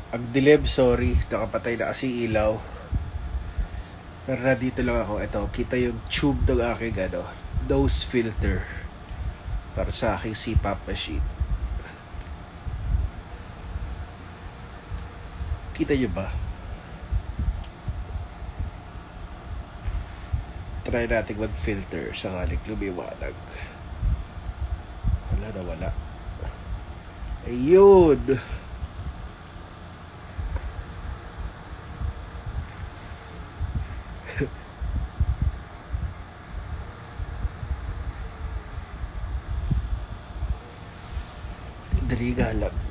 Ang dilim, sorry. Nakapatay na kasi ilaw. Pero nandito lang ako. Ito, kita yung tube ng aking nose filter. Para sa aking CPAP machine. Kita nyo ba? Try natin mag-filter sakaling lumiwanag. Wala na wala. Ayun! Dali nga lang.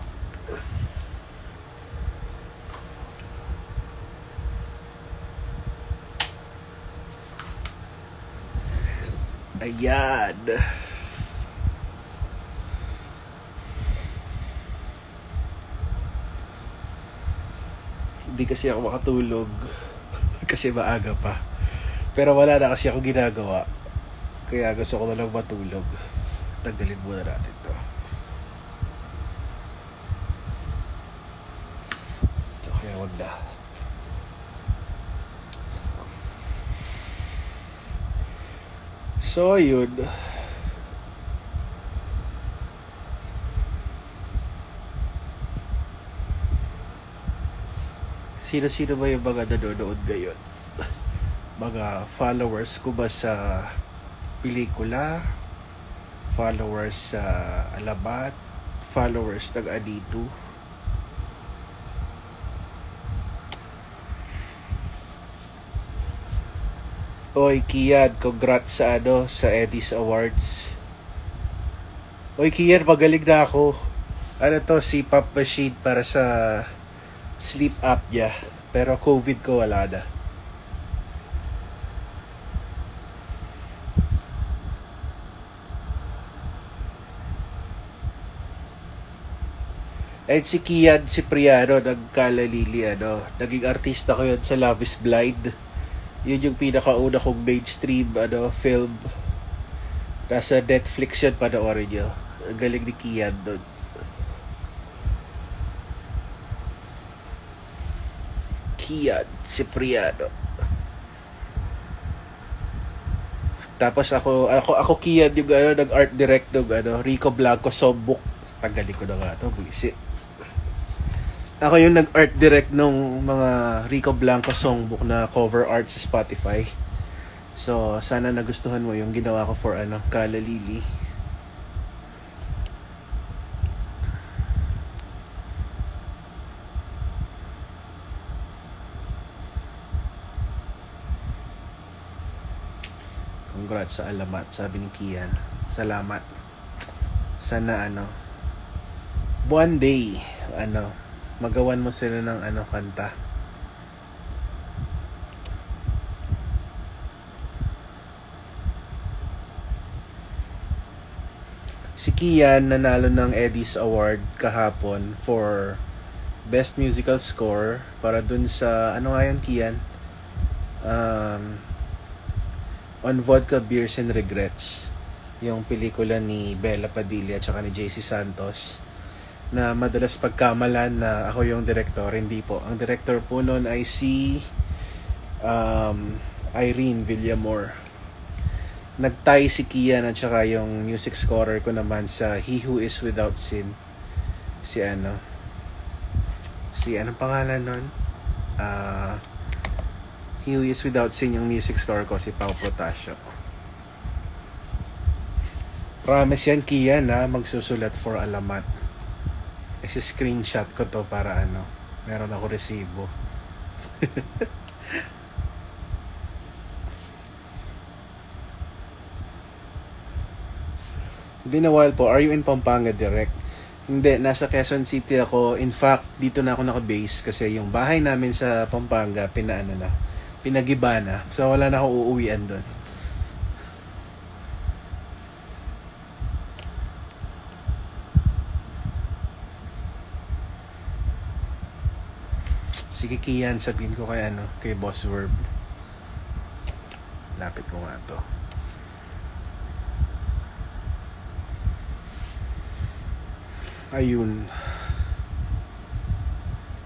Ayan. Hindi kasi ako makatulog kasi maaga pa. Pero wala na kasi ako ginagawa. Kaya gusto ko na lang matulog. Tanggalin muna natin to. Kaya wag na. So, yun. Sino-sino ba yung mga nanonood ngayon? Mga followers ko ba sa pelikula? Followers sa Alamat? Followers ng Anito? Oy, Kian, congrats sa sa Eddies Awards. Oy, Kian, magaling na ako. Ano to, CPAP machine para sa sleep apnea. Pero COVID ko wala na. And si Kian Cipriano ng Kalalili, naging artista ko yun sa Love is Blind. Yun yung pinakauna kong mainstream film. Nasa Netflix yun, panoorin nyo. Ang galing ni Kian doon. Kian Cipriano. Tapos ako Kian yung nag-art direct ng Rico Blanco Songbook. Tanggalin ko na nga ito, buwisi. Ako yung nag-art direct nung mga Rico Blanco songbook na cover art sa Spotify. So, sana nagustuhan mo yung ginawa ko for Kalalili. Congrats sa Alamat, sabi ni Kian. Salamat. Sana one day, magawan mo sila ng kanta. Si Kian nanalo ng Eddies Award kahapon for Best Musical Score para dun sa nga yun, Kian? On Vodka, Beers and Regrets, yung pelikula ni Bella Padilla at saka ni JC Santos, na madalas pagkamalan na ako yung director. Hindi po. Ang director po noon ay si Irene Villamor. Nagtie si Kian at saka yung music scorer ko naman sa He Who Is Without Sin. Si anong pangalan nun? He Who Is Without Sin yung music score ko, si Pau Potasio. Promise yan, Kian, magsusulat for Alamat. Screenshot ko to para meron ako resibo. Binawal po, are you in Pampanga direct? Hindi, nasa Quezon City ako. In fact, dito na ako naka-base kasi yung bahay namin sa Pampanga pinagiba na. So wala na akong uuwian doon. Sige, Kian, sabihin ko kay Boss Verb. Lapit ko nga to. Ayun.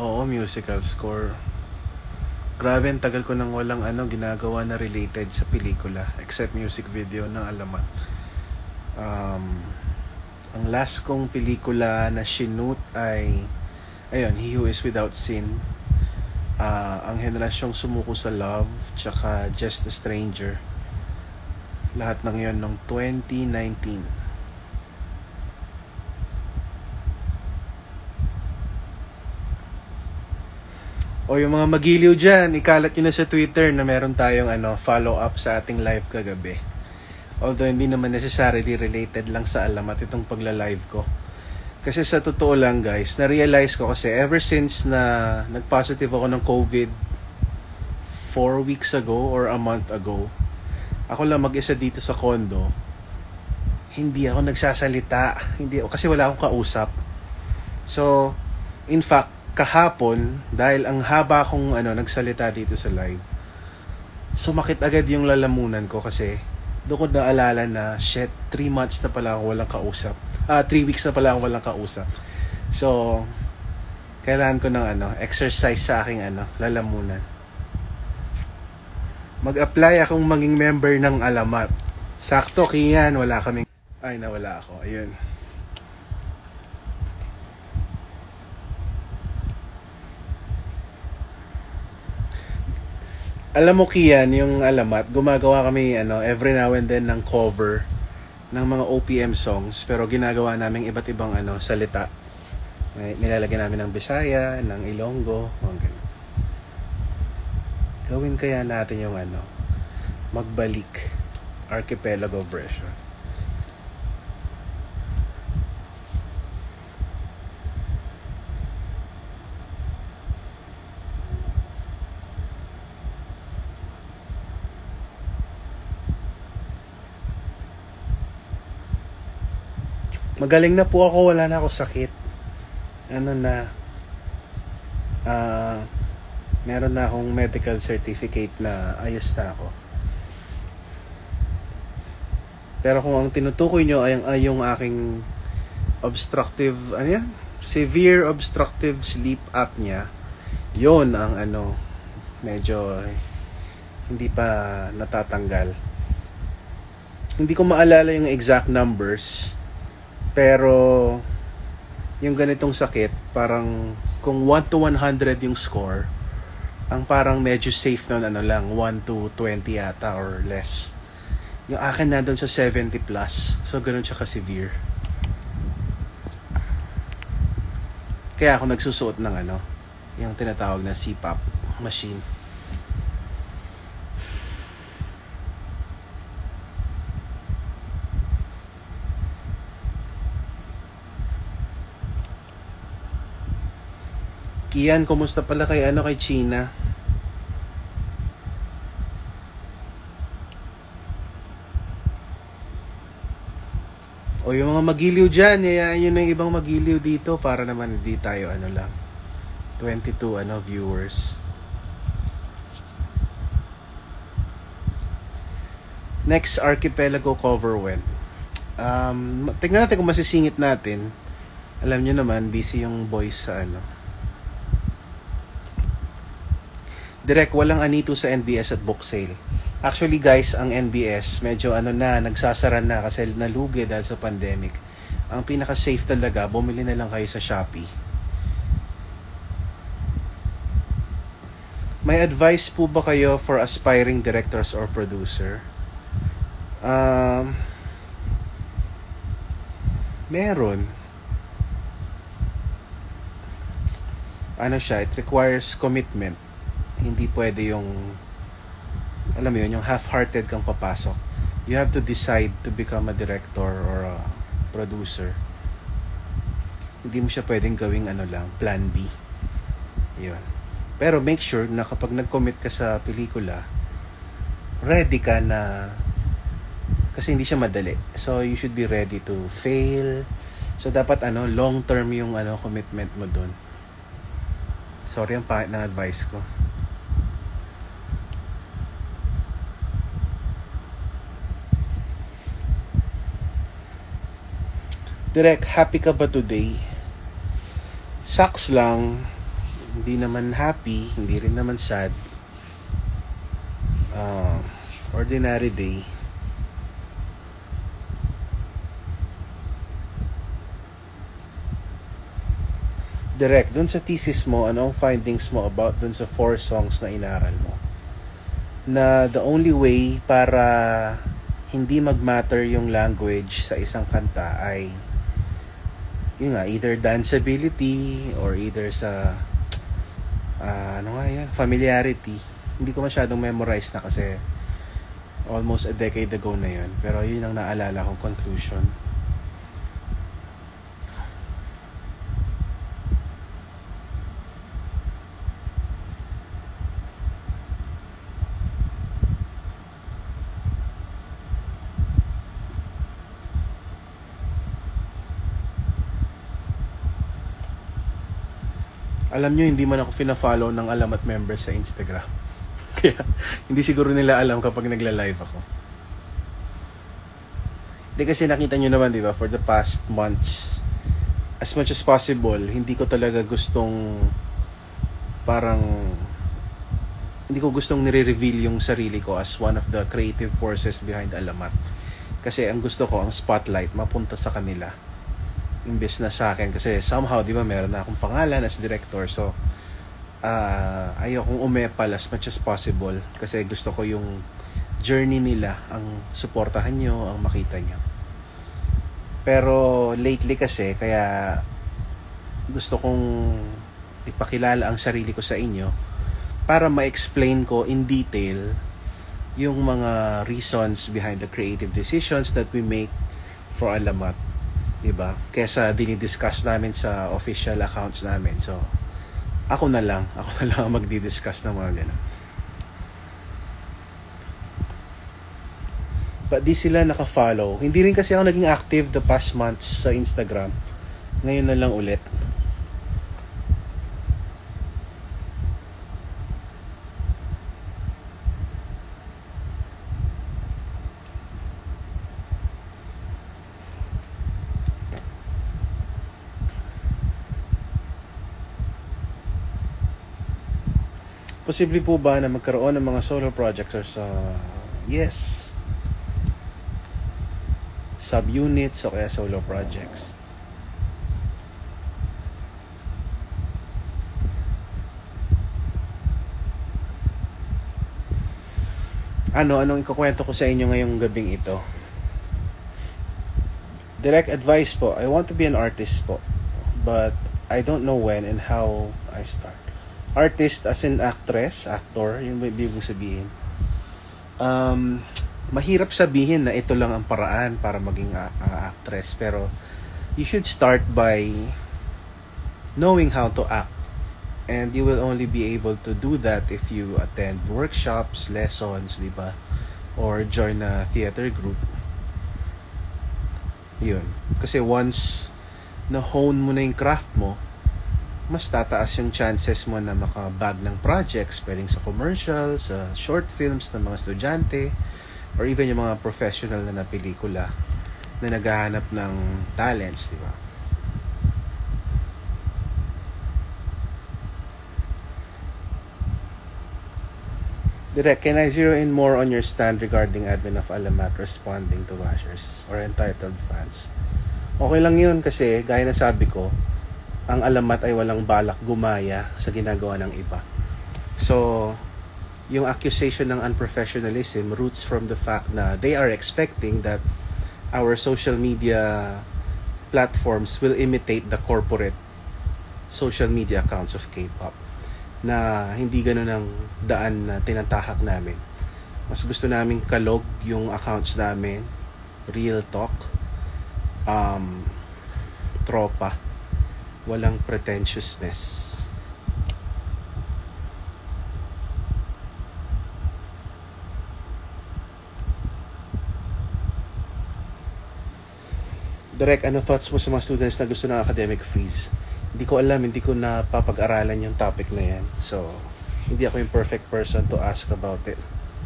Oo, musical score. Grabe, ang tagal ko nang walang ginagawa na related sa pelikula except music video ng Alamat. Ang last kong pelikula na shoot ay ayun, He Who Is Without Sin. Ang Henerasyong Sumuko sa Love, tsaka Just a Stranger. Lahat ng yon noong 2019. O yung mga magiliw dyan, ikalat nyo na sa Twitter na meron tayong follow-up sa ating live kagabi. Although hindi naman necessarily related lang sa Alamat itong pagla-live ko. Kasi sa totoo lang guys, na-realize ko kasi ever since na nag-positive ako ng COVID 4 weeks ago or a month ago, ako lang mag-isa dito sa condo, hindi ako nagsasalita. Kasi wala akong kausap. So, in fact, kahapon, dahil ang haba kong nagsalita dito sa live, sumakit agad yung lalamunan ko kasi doon ko naalala na 3 months na pala ako walang kausap. 3 weeks na pala ako walang kausap. So, kailangan ko ng exercise sa aking lalamunan. Mag-apply akong maging member ng Alamat. Sakto, Kian, wala kaming... Ay, nawala ako. Ayun. Alam mo, Kian, yung Alamat, gumagawa kami every now and then ng cover ng mga OPM songs, pero ginagawa namin iba't ibang salita. Nilalagyan namin ng Bisaya, ng Ilonggo, ganun. Gawin kaya natin yung Magbalik Archipelago version. Magaling na po ako, wala na ako sakit. Meron na akong medical certificate na ayos na ako. Pero kung ang tinutukoy nyo ay yung aking obstructive, severe obstructive sleep apnea, yon ang medyo hindi pa natatanggal. Hindi ko maalala yung exact numbers, pero yung ganitong sakit, parang kung 1 to 100 yung score, ang parang medyo safe nun lang, 1 to 20 yata or less. Yung akin na doon sa 70 plus. So ganun siya ka-severe. Kaya ako nagsusuot ng yung tinatawag na CPAP machine. Kian, kumusta pala kay China? O yung mga magiliw dyan, yun yung ibang magiliw dito para naman hindi tayo lang 22 viewers. Next Archipelago cover when? Tingnan natin kung masisingit natin. Alam nyo naman, busy yung boys sa Direct, walang anito sa NBS at book sale. Actually guys, ang NBS medyo nagsasara na kasi nalugi dahil sa pandemic. Ang pinaka-safe talaga, bumili na lang kayo sa Shopee. May advice po ba kayo for aspiring directors or producer? Meron. It requires commitment. Hindi pwede yung yung half-hearted kang papasok. You have to decide to become a director or a producer. Hindi mo siya pwedeng gawing plan B. Yun. Pero make sure na kapag nag-commit ka sa pelikula, ready ka na, kasi hindi siya madali. So you should be ready to fail. So dapat long term yung commitment mo dun. Sorry ang pangit ng advice ko. Direct, happy ka ba today? Sucks lang. hindi naman happy, hindi rin naman sad. Ordinary day. Direct, dun sa thesis mo, ano ang findings mo about dun sa 4 songs na inaral mo? Na the only way para hindi mag-matter yung language sa isang kanta ay yun nga, either danceability or either sa familiarity. Hindi ko masyadong memorize na kasi almost a decade ago na yun. Pero yun ang naalala kong conclusion. Alam nyo, hindi man ako fina-follow ng Alamat members sa Instagram. Kaya, hindi siguro nila alam kapag nagla-live ako. Hindi kasi nakita nyo naman, di ba, for the past months, as much as possible, hindi ko talaga gustong hindi ko gustong nire-reveal yung sarili ko as one of the creative forces behind Alamat. Kasi ang gusto ko, ang spotlight, mapunta sa kanila. Imbes na sa akin kasi somehow di ba meron na akong pangalan as director, so ayokong umepal as much as possible kasi gusto ko yung journey nila ang suportahan nyo, ang makita nyo. Pero lately kasi kaya gusto kong ipakilala ang sarili ko sa inyo para ma-explain ko in detail yung mga reasons behind the creative decisions that we make for Alamat. Diba? Kesa dinidiscuss namin sa official accounts namin. So, ako na lang ang magdi-discuss ng mga ganun. But di sila naka-follow. Hindi rin kasi ako naging active the past months sa Instagram. Ngayon na lang ulit. Posible po ba na magkaroon ng mga solo projects or yes, subunits o kaya solo projects? Anong ikukwento ko sa inyo ngayong gabing ito? Direct advice po, I want to be an artist po, but I don't know when and how I start. Artist as in actress, actor, yun ba ibig sabihin? Mahirap sabihin na ito lang ang paraan para maging actress, pero you should start by knowing how to act, and you will only be able to do that if you attend workshops, lessons, di ba? Or join a theater group. Yun. Kasi once na-hone mo na yung craft mo, mas tataas yung chances mo na makabag ng projects, pwedeng sa commercials, sa short films ng mga estudyante, or even yung mga professional na pelikula na naghahanap ng talents, di ba? Direk, can I zero in more on your stand regarding admin of Alamat responding to bashers or entitled fans? Okay lang yun kasi, gaya na sabi ko, ang Alamat ay walang balak gumaya sa ginagawa ng iba. So, yung accusation ng unprofessionalism roots from the fact na they are expecting that our social media platforms will imitate the corporate social media accounts of K-pop, na hindi ganun ang daan na tinatahak namin. Mas gusto namin kalog yung accounts namin, real talk, tropa, walang pretentiousness. Direk, ano thoughts mo sa mga students na gusto ng academic freeze? Hindi ko alam, hindi ko napapag-aralan yung topic na yan. So, hindi ako yung perfect person to ask about it.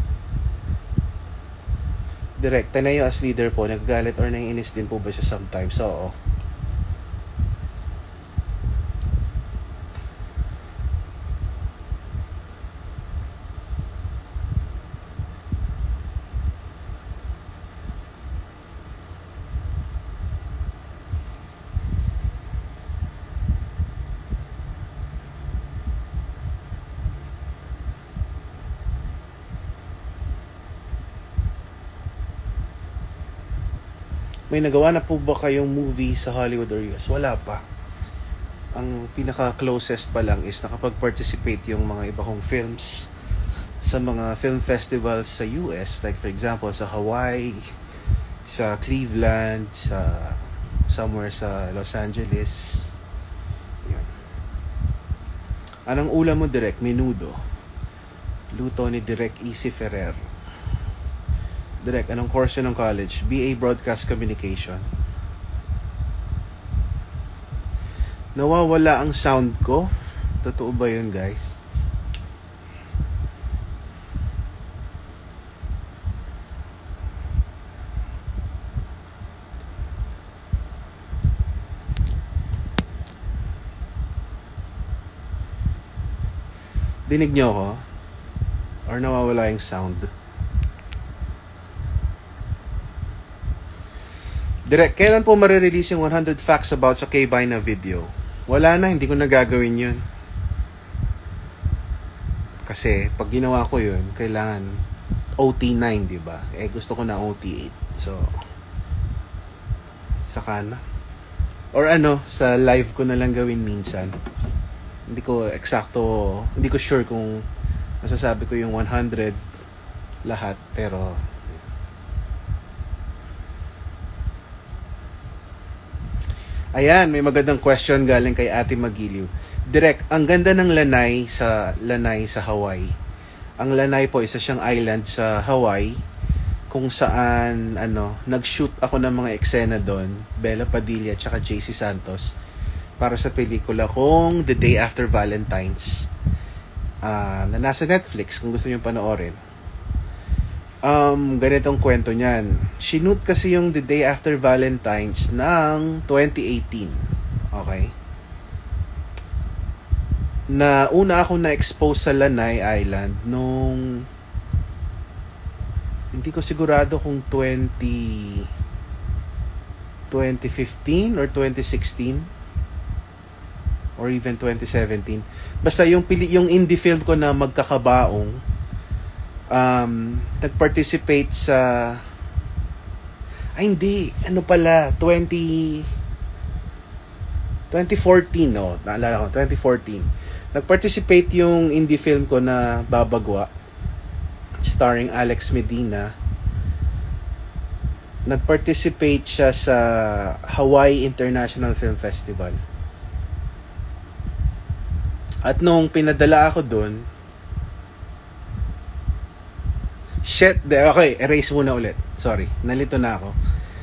Direk, Tanayo as leader po, nagagalit or naiinis din po ba siya sometimes? Oo. May nagawa na po ba kayong movie sa Hollywood or US? Wala pa. Ang pinaka-closest pa lang is nakapag-participate yung mga iba kong films sa mga film festivals sa US. Like for example, sa Hawaii, sa Cleveland, sa somewhere sa Los Angeles. Yun. Anong ulam mo, Direk? Menudo. Luto ni Direk Easy Ferrer. Direk, anong course yun ng college? BA Broadcast Communication. Nawawala ang sound ko. Totoo ba yun, guys? Dinig nyo ko? Or nawawala yung sound? Direk, kailan po marirelease yung 100 facts about sa K-Buy na video? Wala na, hindi ko na gagawin yun. Kasi, pag ginawa ko yun, kailangan OT9, diba? Eh, gusto ko na OT8. So, saka na. Or sa live ko na lang gawin minsan. Hindi ko hindi ko sure kung masasabi ko yung 100 lahat, pero ayan, may magandang question galing kay Ate Magiliw. Direk, ang ganda ng Lanai sa Hawaii. Ang Lanai po, isa siyang island sa Hawaii kung saan nag-shoot ako ng mga eksena doon, Bella Padilla at JC Santos, para sa pelikula kong The Day After Valentine's na nasa Netflix kung gusto niyo panoorin. Ganitong kwento niyan. Shoot kasi yung The Day After Valentine's ng 2018. Okay? Na una ako na-expose sa Lanai Island nung hindi ko sigurado kung 2015 or 2016 or even 2017. Basta yung indie film ko na Magkakabaong, nag-participate sa 2014, no? Naalala ko, 2014. Nag-participate yung indie film ko na Babagwa, starring Alex Medina. Nag-participate siya sa Hawaii International Film Festival. At nung pinadala ako doon, okay, erase muna ulit. Sorry, nalito na ako.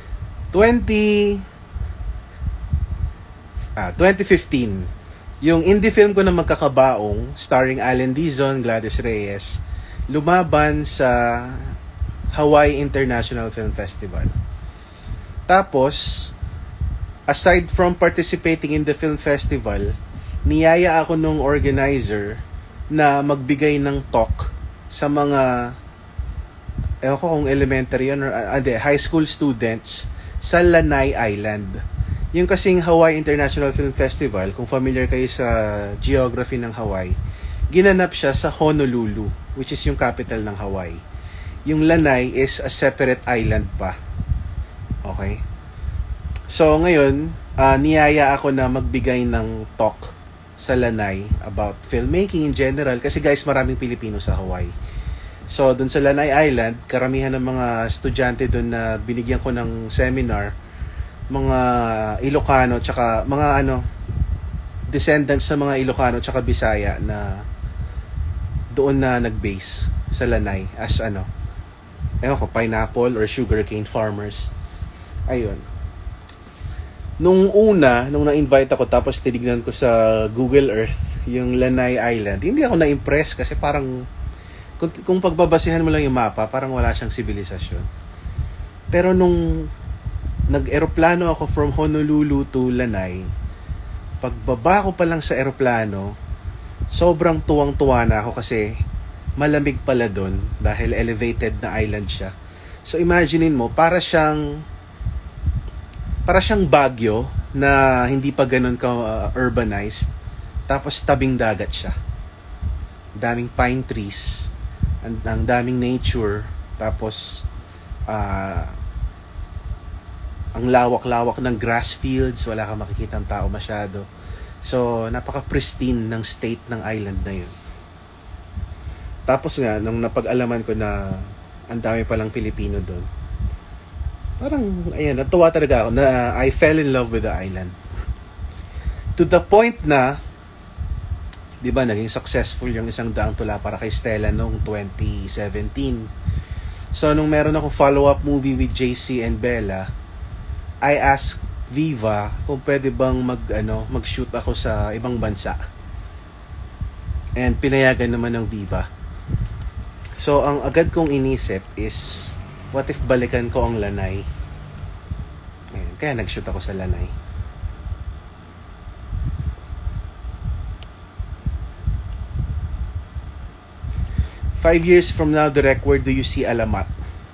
2015, yung indie film ko na Magkakabaong, starring Allen Dizon, Gladys Reyes, lumaban sa Hawaii International Film Festival. Tapos, aside from participating in the film festival, niyaya ako nung organizer na magbigay ng talk sa mga ewan ko kung elementary yun or high school students sa Lanai Island. Yung kasing Hawaii International Film Festival, kung familiar kayo sa geography ng Hawaii, ginanap siya sa Honolulu, which is yung capital ng Hawaii. Yung Lanai is a separate island pa. Okay? So ngayon, niyaya ako na magbigay ng talk sa Lanai about filmmaking in general kasi guys, maraming Pilipino sa Hawaii. So doon sa Lanai Island, karamihan ng mga estudyante doon na binigyan ko ng seminar, mga Ilocano tsaka mga descendants sa mga Ilocano tsaka Bisaya na doon na nag-base sa Lanai as pineapple or sugarcane farmers. Ayun. Nung na-invite ako tapos tinignan ko sa Google Earth yung Lanai Island, hindi ako na-impress kasi parang kung pagbabasihan mo lang yung mapa, parang wala siyang sibilisasyon. Pero nung nag-eroplano ako from Honolulu to Lanai, pagbaba ko pa lang sa eroplano, sobrang tuwang-tuwa na ako kasi malamig pala doon dahil elevated na island siya. So imaginein mo, para siyang Baguio na hindi pa ganun ka urbanized, tapos tabing dagat siya. Daming pine trees, ang daming nature, tapos ang lawak-lawak ng grass fields, wala kang makikitang tao masyado. So, napaka-pristine ng state ng island na yun. Tapos nga, nung napag-alaman ko na ang dami palang Pilipino doon, parang, ayan, natuwa talaga ako na I fell in love with the island. To the point na, di ba, naging successful yung isang daang tula para kay Stella noong 2017. So, nung meron akong follow-up movie with JC and Bella, I asked Viva kung pwede bang mag-shoot ako sa ibang bansa. And pinayagan naman ng Viva. So, ang agad kong inisip is, what if balikan ko ang Lanay? Ayan, kaya nag-shoot ako sa Lanay. Five years from now, direct, where do you see Alamat?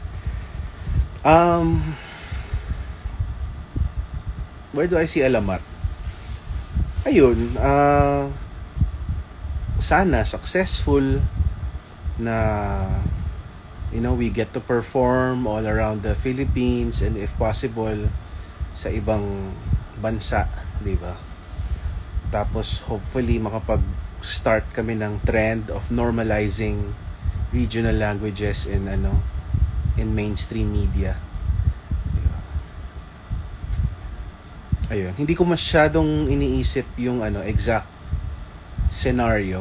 Where do I see Alamat? Ayun, sana successful na, you know, we get to perform all around the Philippines and if possible sa ibang bansa, di ba? Tapos hopefully makapag-start kami ng trend of normalizing regional languages in mainstream media. Ayun, hindi ko masyadong iniisip yung exact scenario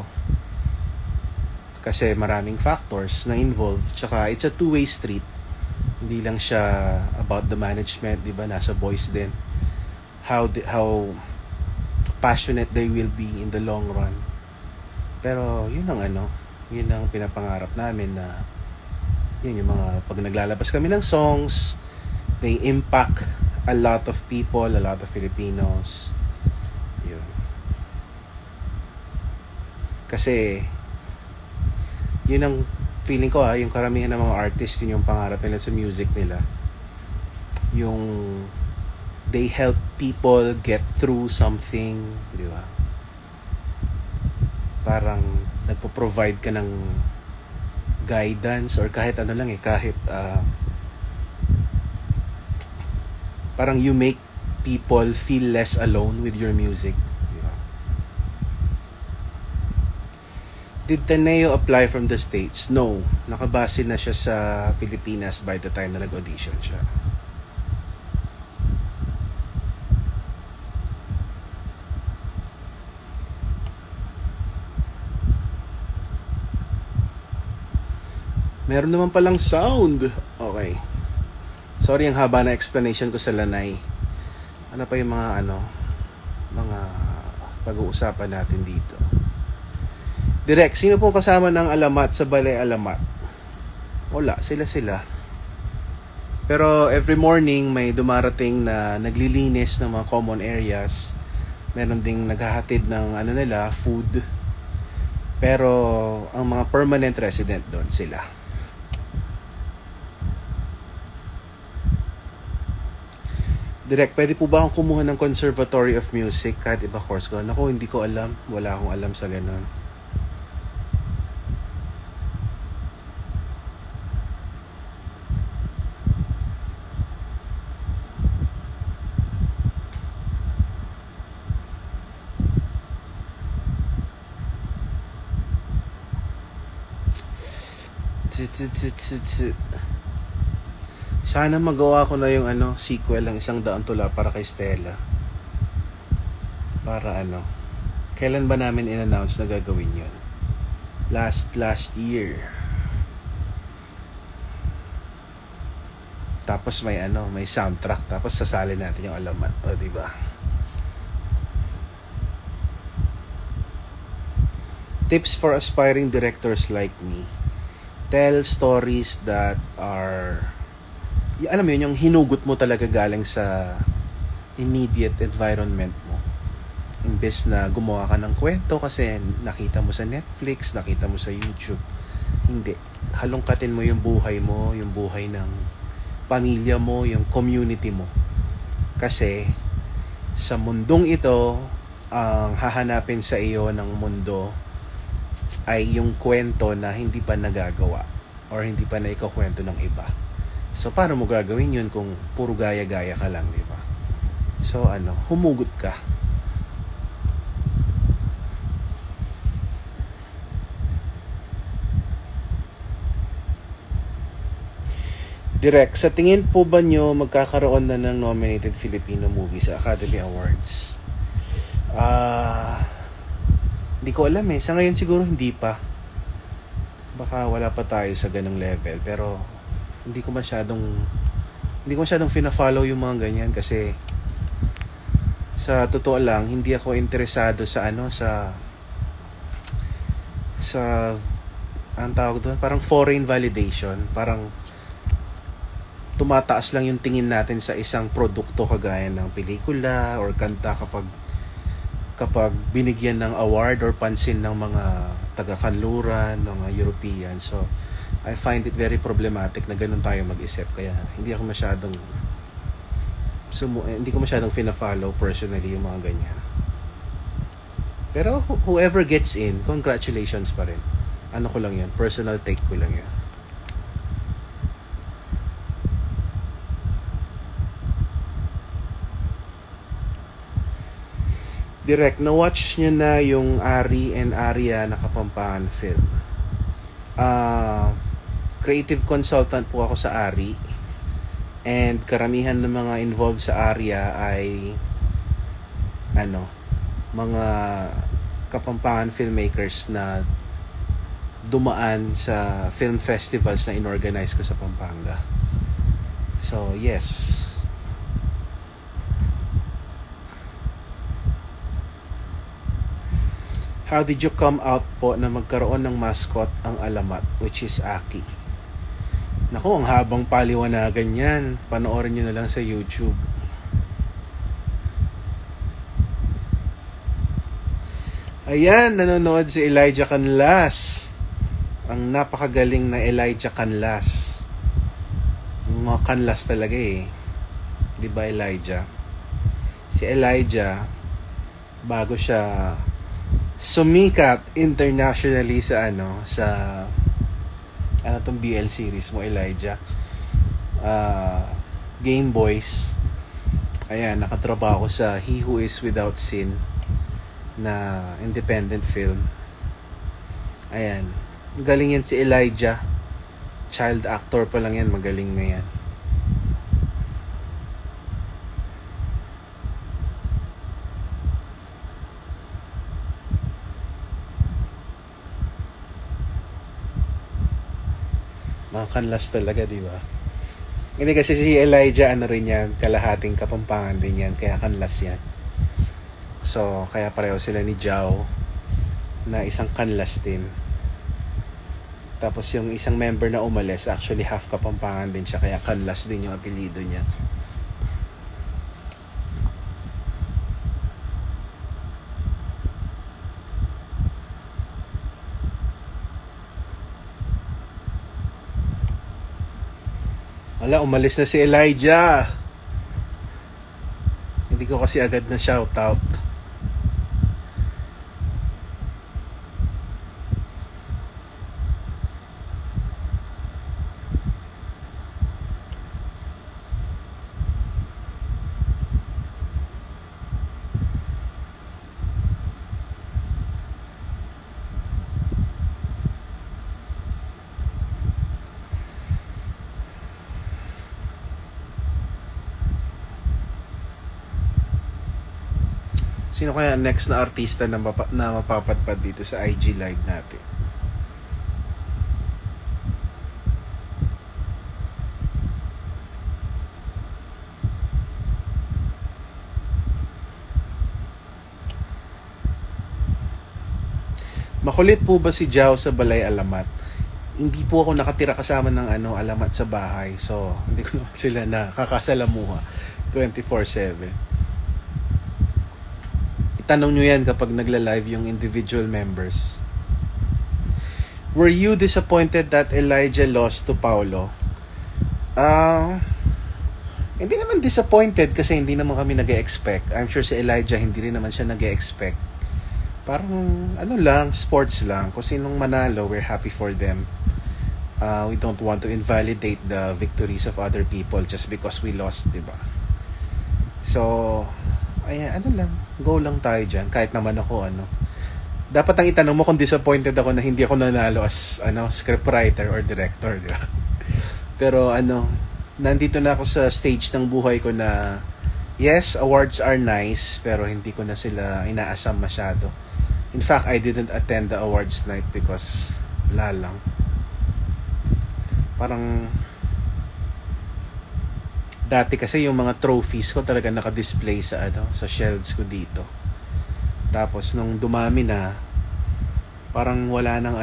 kasi maraming factors na involved, tsaka it's a two-way street. Hindi lang siya about the management, di ba? Nasa boys din how passionate they will be in the long run. Pero yun ang pinapangarap namin na yun yung mga pag naglalabas kami ng songs, they impact a lot of people, a lot of Filipinos. Yun. Kasi yun ang feeling ko yung karamihan ng mga artists, yun yung pangarap nila sa music nila. Yung they help people get through something, di ba? Parang nagpo-provide ka ng guidance or kahit kahit parang you make people feel less alone with your music. Diba? Did Teneo apply from the States? No. Nakabase na siya sa Pilipinas by the time na nag-audition siya. Meron naman palang sound. Okay. Sorry ang haba na explanation ko sa Lanay. Ano pa yung mga pag-uusapan natin dito? Direk, sino pong kasama ng Alamat sa Balay Alamat? Wala, sila. Pero every morning may dumarating na naglilinis ng mga common areas. Meron ding naghahatid ng food. Pero ang mga permanent resident doon sila. Direk, pwede po ba akong kumuha ng Conservatory of Music kahit iba course ko? Naku, hindi ko alam. Wala akong alam sa ganun. Sana magawa ko na yung sequel ng Isang Daang Tula para kay Stella. Para kailan ba namin in-announce na gagawin yun? Last year. Tapos may soundtrack, tapos sasali natin yung Alamat, di ba? Tips for aspiring directors like me. Tell stories that are alam mo yun, yung hinugot mo talaga galing sa immediate environment mo. Imbes na gumawa ka ng kwento kasi nakita mo sa Netflix, nakita mo sa YouTube. Hindi. Halongkatin mo, yung buhay ng pamilya mo, yung community mo. Kasi sa mundong ito, ang hahanapin sa iyo ng mundo ay yung kwento na hindi pa nagagawa or hindi pa naikukwento ng iba. So, paano mo gagawin yun kung puro gaya-gaya ka lang, di ba? So, humugot ka. Direct, sa tingin po ba nyo magkakaroon na ng nominated Filipino movie sa Academy Awards? Hindi ko alam eh. Sa ngayon siguro hindi pa. Baka wala pa tayo sa ganung level. Pero hindi ko masyadong fina-follow yung mga ganyan kasi sa totoo lang, hindi ako interesado sa ang tawag doon, parang foreign validation. Parang tumataas lang yung tingin natin sa isang produkto kagaya ng pelikula or kanta kapag binigyan ng award or pansin ng mga taga-kanluran, mga European. So, I find it very problematic na ganun tayo mag-isip. Kaya hindi ko masyadong fina-follow personally yung mga ganyan. Pero whoever gets in, congratulations pa rin. Ano ko lang yan, personal take ko lang yan. Direct, na-watch nyo na yung Ari and Aria na Kapampangan film. Creative consultant po ako sa Ari. And karamihan ng mga involved sa Aria ay mga Kapampangan filmmakers na dumaan sa film festivals na inorganize ko sa Pampanga. So, yes. How did you come out po na magkaroon ng mascot ang Alamat, which is Aki? Naku, ang habang paliwanagan yan. Panoorin nyo na lang sa YouTube. Ayan, nanonood si Elijah Canlas. Ang napakagaling na Elijah Canlas. Mga Canlas talaga eh. Di ba Elijah? Si Elijah, bago siya sumikat internationally sa tong BL series mo, Elijah, Game Boys. Ayan, nakatrabaho sa He Who Is Without Sin na independent film. Ayan, galing yan si Elijah. Child actor pa lang yan, magaling na yan. Mga kanlas talaga, di ba? Hindi kasi si Elijah, rin yan, kalahating Kapampangan din yan, kaya kanlas yan. So, kaya pareho sila ni Jao, na isang kanlas din. Tapos yung isang member na umalis, actually half Kapampangan din siya, kaya kanlas din yung apelido niya. Wala, umalis na si Elijah. Hindi ko kasi agad na shoutout. Sino kaya next na artista na mapapadpad dito sa IG live natin? Makulit po ba si Jao sa Balay Alamat? Hindi po ako nakatira kasama ng Alamat sa bahay. So, hindi ko naman sila nakakasalamuha 24/7. Tanong nyo yan kapag nagla-live yung individual members. Were you disappointed that Elijah lost to Paulo? Hindi naman disappointed kasi hindi naman kami nag-e-expect. I'm sure si Elijah hindi rin naman siya nag-e-expect. Parang sports lang. Kung sinong manalo, we're happy for them. We don't want to invalidate the victories of other people just because we lost, diba? So, ayan, ano lang, go lang tayo dyan. Kahit naman ako, dapat ang itanong mo kung disappointed ako na hindi ako nanalo as, scriptwriter or director, diba? Pero, nandito na ako sa stage ng buhay ko na, yes, awards are nice, pero hindi ko na sila inaasam masyado. In fact, I didn't attend the awards night because, wala lang. Parang dati kasi yung mga trophies ko talaga naka-display sa sa shelves ko dito. Tapos nung dumami na, parang wala nang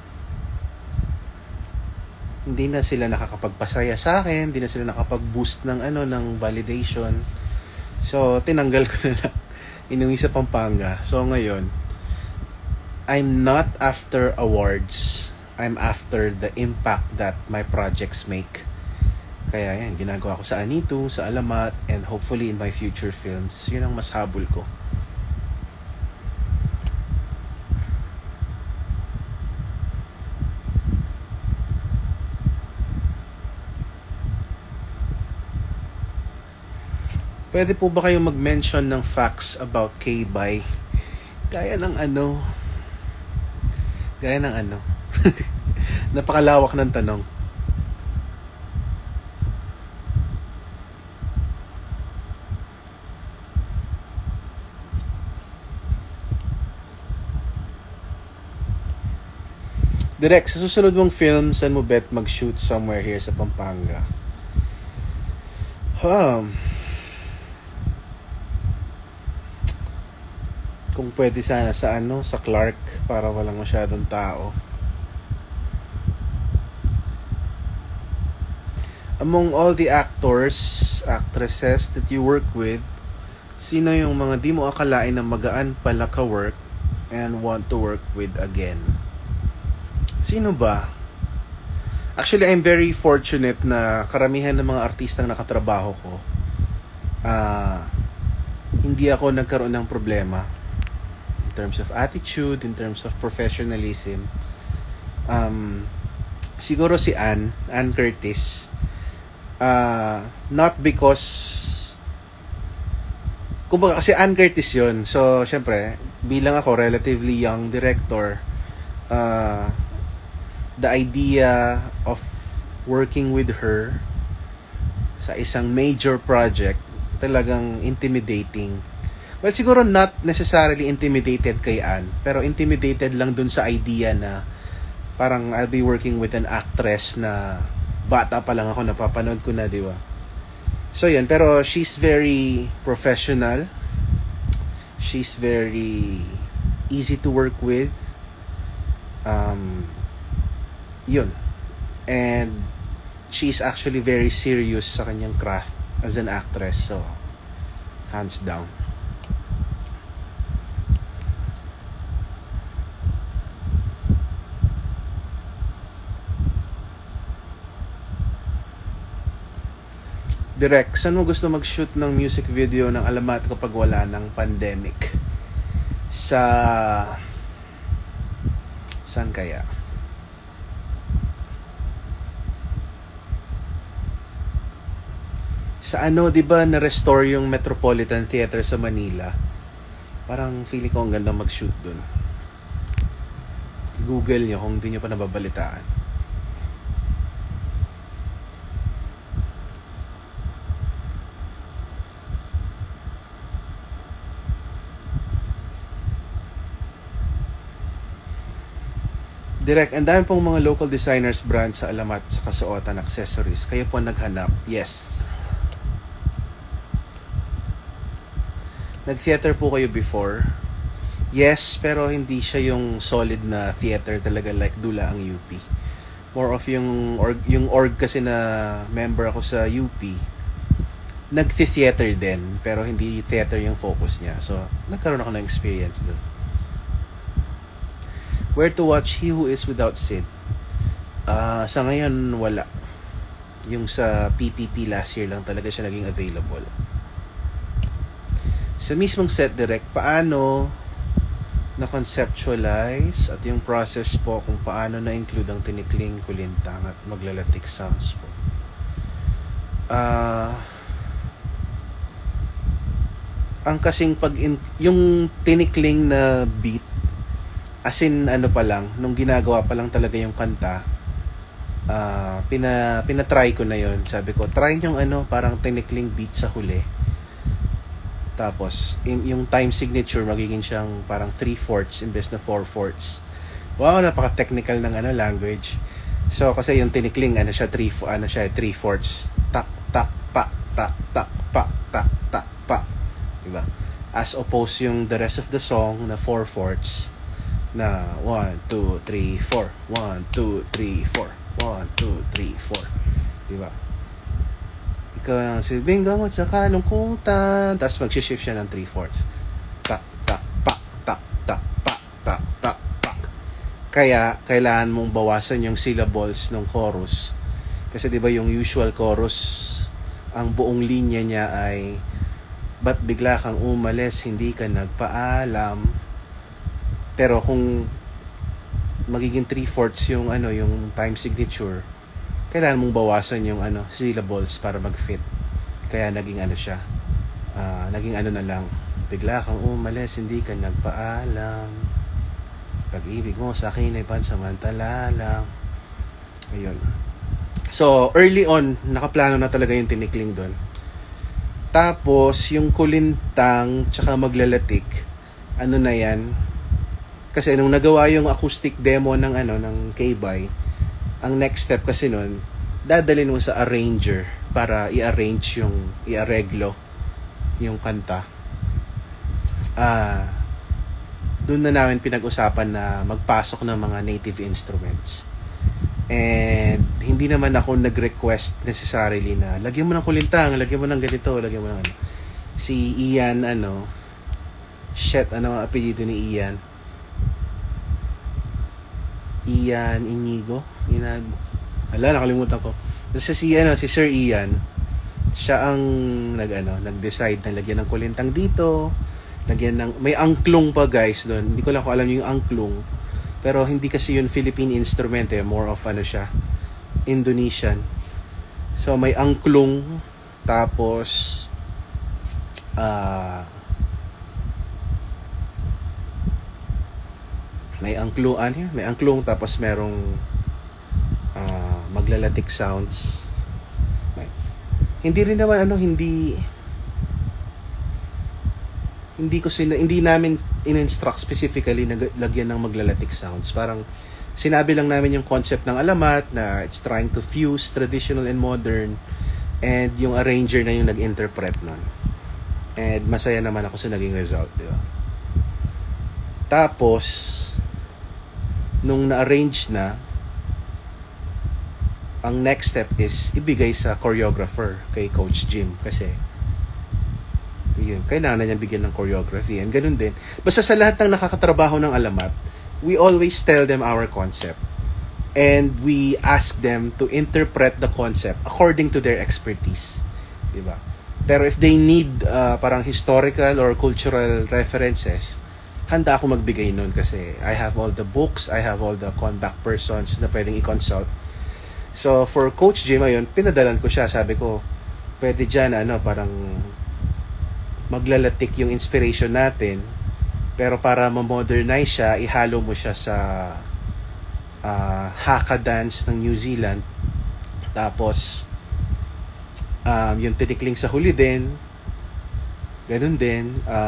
hindi na sila nakakapagpasaya sa akin, hindi na sila nakapag-boost ng ng validation. So tinanggal ko na lang, inuwi sa Pampanga. So ngayon, I'm not after awards. I'm after the impact that my projects make. Kaya yan, ginagawa ko sa Anito, sa Alamat, and hopefully in my future films. Yun ang mas habol ko. Pwede po ba kayong mag-mention ng facts about K-Bay? Gaya ng napakalawak ng tanong. Direk, sa susunod mong film, saan mo bet mag-shoot somewhere here sa Pampanga? Kung pwede sana sa sa Clark para walang masyadong tao. Among all the actors, actresses that you work with, sino yung mga di mo akalain na magaan pala ka-work and want to work with again? Sino ba? Actually, I'm very fortunate na karamihan ng mga artistang nakatrabaho ko, hindi ako nagkaroon ng problema in terms of attitude, in terms of professionalism. Siguro si Ann Curtis, not because kumbaga kasi Ann Curtis yun, so syempre bilang ako relatively young director, the idea of working with her sa isang major project talagang intimidating. Well, siguro not necessarily intimidated kay Ann, pero intimidated lang dun sa idea na parang I'll be working with an actress na bata pa lang ako, napapanood ko na, di ba? So yun, pero she's very professional. She's very easy to work with. Yun. And she's actually very serious sa kanyang craft as an actress. So, hands down. Direk, saan mo gusto mag-shoot ng music video ng Alamat kapag wala ng pandemic? Saan kaya? Sa 'di ba na-restore yung Metropolitan Theater sa Manila? Parang feeling ko ang ganda mag-shoot dun. Google nyo kung hindi nyo pa nababalitaan. Direk, ang dami pong mga local designers brands sa Alamat sa kasuotan accessories. Kayo po naghanap? Yes. Nag-theater po kayo before? Yes, pero hindi siya yung solid na theater talaga like Dula ang UP. More of yung org kasi na member ako sa UP. Nag-theater din, pero hindi theater yung focus niya. So, nagkaroon ako ng experience doon. Where to watch He Who Is Without Sin? Sa ngayon, wala. Yung sa PPP last year lang talaga siya naging available. Sa mismong set direct, paano na-conceptualize at yung process po kung paano na-include ang tinikling, kulintang at maglalatik sounds po. Ang kasing yung tinikling na beat, as in ano pa lang, nung ginagawa pa lang talaga yung kanta, pinatry ko na yon. Sabi ko, try yung parang tinikling beat sa huli. Tapos, yung time signature, magiging siyang parang 3/4 imbes na 4/4. Wow, napaka-technical ng language. So, kasi yung tinikling, 3/4. Tak, tak, pa, tak, tak, pa, tak, tak, pa. Diba? As opposed yung the rest of the song na 4/4 na 1, 2, 3, 4. 1, 2, 3, 4. 1, 2, 3, 4. Diba? Ikaw ang silbing gamot sa kalungkutan. Tapos mag-shift siya ng 3/4. Tak, tak, pa, tak, tak, pa, tak, tak, pa. Kaya, kailangan mong bawasan yung syllables ng chorus. Kasi diba yung usual chorus, ang buong linya niya ay, ba't bigla kang umalis, hindi ka nagpaalam. Pero kung magiging 3/4 yung yung time signature, kailangan mong bawasan yung syllables para mag-fit. Kaya naging siya. Naging na lang. Bigla kang umalis, hindi ka nagpaalam. Pag-ibig mo sa akin ay pansamantala lang. Ayun. So, early on, nakaplano na talaga yung tinikling doon. Tapos, yung kulintang tsaka maglalatik, na yan. Kasi nung nagawa yung acoustic demo ng ng K-By, ang next step kasi nun, dadalhin mo sa arranger para i-areglo yung kanta. Doon na namin pinag-usapan na magpasok ng mga native instruments. And hindi naman ako nag-request necessarily na lagyan mo ng kulintang, lagyan mo ng ganito, lagyan mo ng Si Ian, ang apelyido ni Ian? Ian Inigo? Nakalimutan ko. Kasi si Sir Ian, siya ang nag-decide na lagyan ng kulintang dito, may angklung pa guys doon. Hindi ko lang alam yung angklung. Pero hindi kasi yun Philippine instrument more of siya, Indonesian. So may angklung, tapos may angklung tapos merong maglalatik sounds. Hindi rin naman hindi namin in-instruct specifically na lagyan ng maglalatik sounds. Parang sinabi lang namin yung concept ng Alamat na it's trying to fuse traditional and modern, and yung arranger na yung nag-interpret nun. And masaya naman ako sa naging result, di ba? Tapos nung na-arrange na, ang next step is ibigay sa choreographer, kay Coach Jim, kasi yun, kailangan na niya bigyan ng choreography. And ganun din. Basta sa lahat ng nakakatrabaho ng Alamat, we always tell them our concept. And we ask them to interpret the concept according to their expertise. Diba? Pero if they need parang historical or cultural references, handa ako magbigay nun kasi I have all the books, I have all the contact persons na pwedeng i-consult. So, for Coach Jim, ayun, pinadalan ko siya. Sabi ko, pwede dyan, parang maglalatik yung inspiration natin, pero para ma-modernize siya, ihalo mo siya sa haka dance ng New Zealand. Tapos yung tinikling sa huli din, ganun din.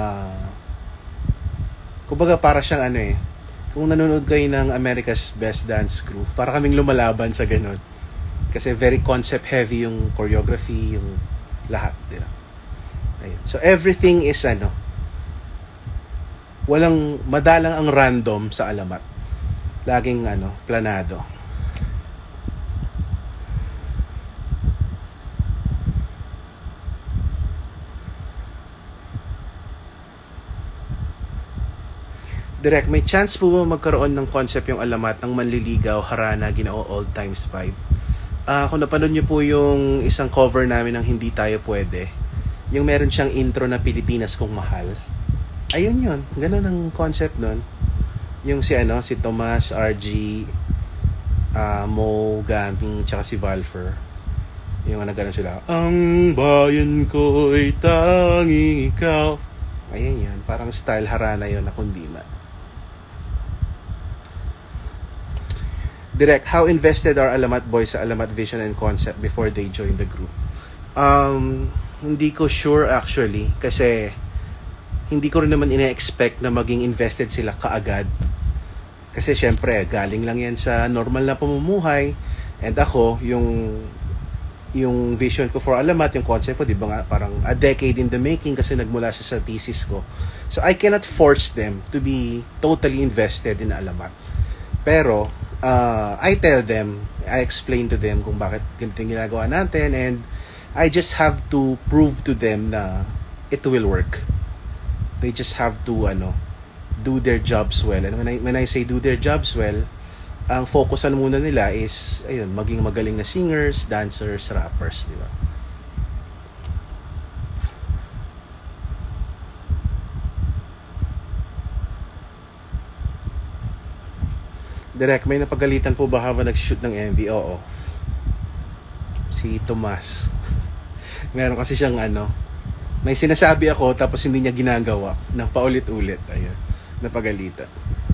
Kumbaga para siyang kung nanonood kayo ng America's Best Dance Crew, para kaming lumalaban sa ganun, kasi very concept heavy yung choreography, yung lahat, diba? Ayun. So everything is walang madalang ang random sa Alamat. Laging planado. Direct, may chance po magkaroon ng concept yung Alamat ng manliligaw, harana, ginoo, old times vibe. Kung napanood nyo po yung isang cover namin ng Hindi Tayo Pwede, yung meron siyang intro na Pilipinas Kong Mahal, ayun yun. Ganun ang concept nun. Yung si Tomas, RG, Mo, Gami, tsaka si Valfer. Yung gano'n sila. Ang bayan ko'y tanging ikaw. Ayun yun. Parang style harana yun na kundima. Direct, how invested are Alamat boys sa Alamat vision and concept before they join the group? Hindi ko sure actually. Kasi hindi ko rin naman ina-expect na maging invested sila kaagad. Kasi syempre, galing lang yan sa normal na pamumuhay. And ako, yung vision ko for Alamat, yung concept ko, di ba nga, parang a decade in the making kasi nagmula siya sa thesis ko. So, I cannot force them to be totally invested in Alamat. Pero, I tell them, I explain to them kung bakit ganito yung ginagawa natin, and I just have to prove to them na it will work. They just have to, do their jobs well. And when I say do their jobs well, ang focusan muna nila is maging magaling na singers, dancers, rappers, di ba? Direct, may napagalitan po ba habang nag-shoot ng MV? Oo. Si Tomas. Meron kasi siyang may sinasabi ako tapos hindi niya ginagawa ng paulit-ulit. Ayun, napagalitan.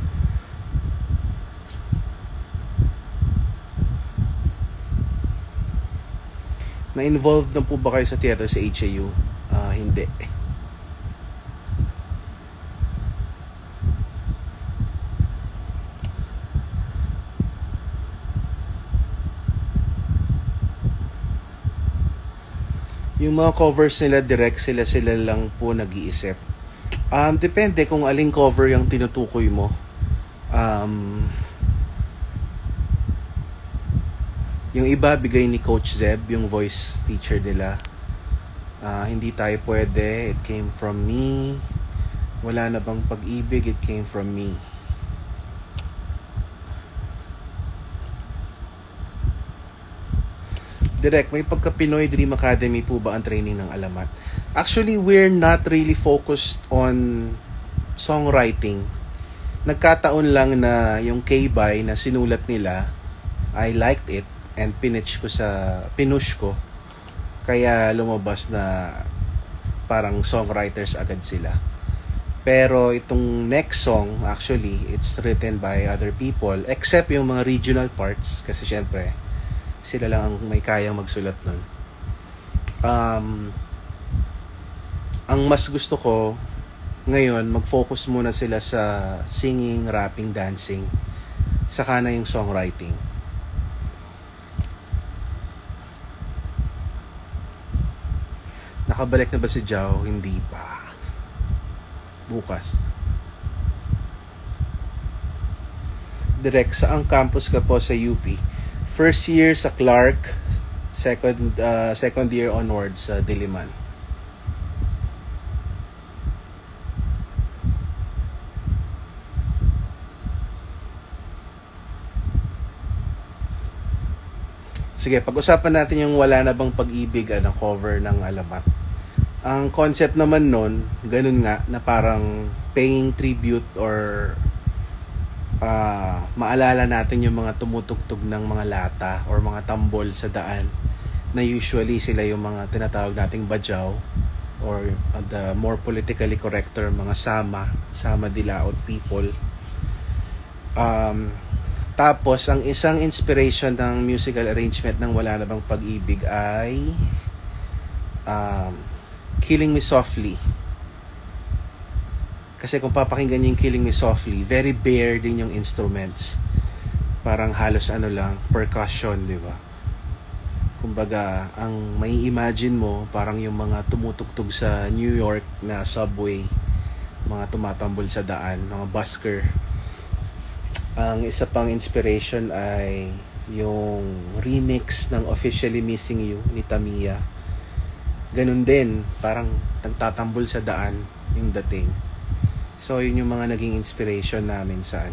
Na-involved na po ba kayo sa theater sa HAU? Hindi. Yung mga covers nila, direct sila lang po nag-iisip. Depende kung aling cover yung tinutukoy mo. Yung iba, bigay ni Coach Zeb, yung voice teacher nila. Hindi tayo pwede, it came from me. Wala na bang pag-ibig, it came from me. Direct, may pagka-Pinoy Dream Academy po ba ang training ng Alamat? Actually, we're not really focused on songwriting. Nagkataon lang na yung K-Bye na sinulat nila, I liked it and pinush ko. Kaya lumabas na parang songwriters agad sila. Pero itong next song, actually, it's written by other people, except yung mga regional parts, kasi syempre, sila lang ang may kayang magsulat nun. Ang mas gusto ko ngayon, mag-focus muna sila sa singing, rapping, dancing, saka na yung songwriting. Nakabalik na ba si Jao? Hindi pa. Bukas. Direct, saang campus ka po sa UP? First year sa Clark, second year onwards sa Diliman. Sige, pag-usapan natin yung wala na bang pag-ibig cover ng Alamat. Ang concept naman nun, ganun nga, na parang paying tribute or maalala natin yung mga tumutugtog ng mga lata or mga tambol sa daan na usually sila yung mga tinatawag nating badyaw or the more politically correct term, mga sama dilaot people. Tapos, ang isang inspiration ng musical arrangement ng Wala Na Bang Pag-ibig ay Killing Me Softly. Kasi kung papakinggan yung Killing Me Softly, very bare din yung instruments. Parang halos lang, percussion, di ba? Kumbaga, ang may imagine mo, parang yung mga tumutugtog sa New York na subway, mga tumatambol sa daan, mga busker. Ang isa pang inspiration ay yung remix ng Officially Missing You ni Tamiya. Ganun din, parang nagtatambol sa daan yung dating. So, yun yung mga naging inspiration namin sa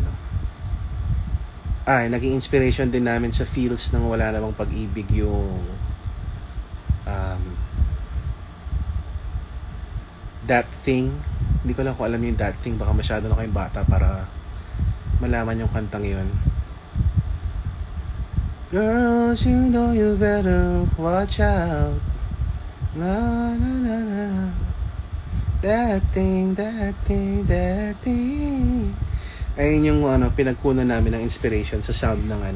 naging inspiration din namin sa feels ng Wala Na Bang Pag-ibig yung That Thing Hindi ko lang kung alam yung that thing. Baka masyado na kayong bata para malaman yung kantang yun. Girls, you know you better watch out. Na na na na. That thing, that thing, that thing. Ayun yung pinagkunan namin ng inspiration sa sound ng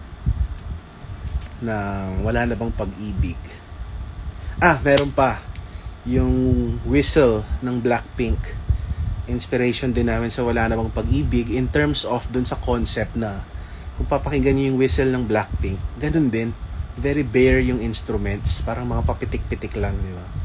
ng Wala Na Bang Pag-ibig. Meron pa yung whistle ng Blackpink. Inspiration din namin sa Wala Na Bang Pag-ibig in terms of dun sa concept na kung papakinggan niyo yung whistle ng Blackpink, ganun din. Very bare yung instruments. Parang mga papitik-pitik lang, di ba?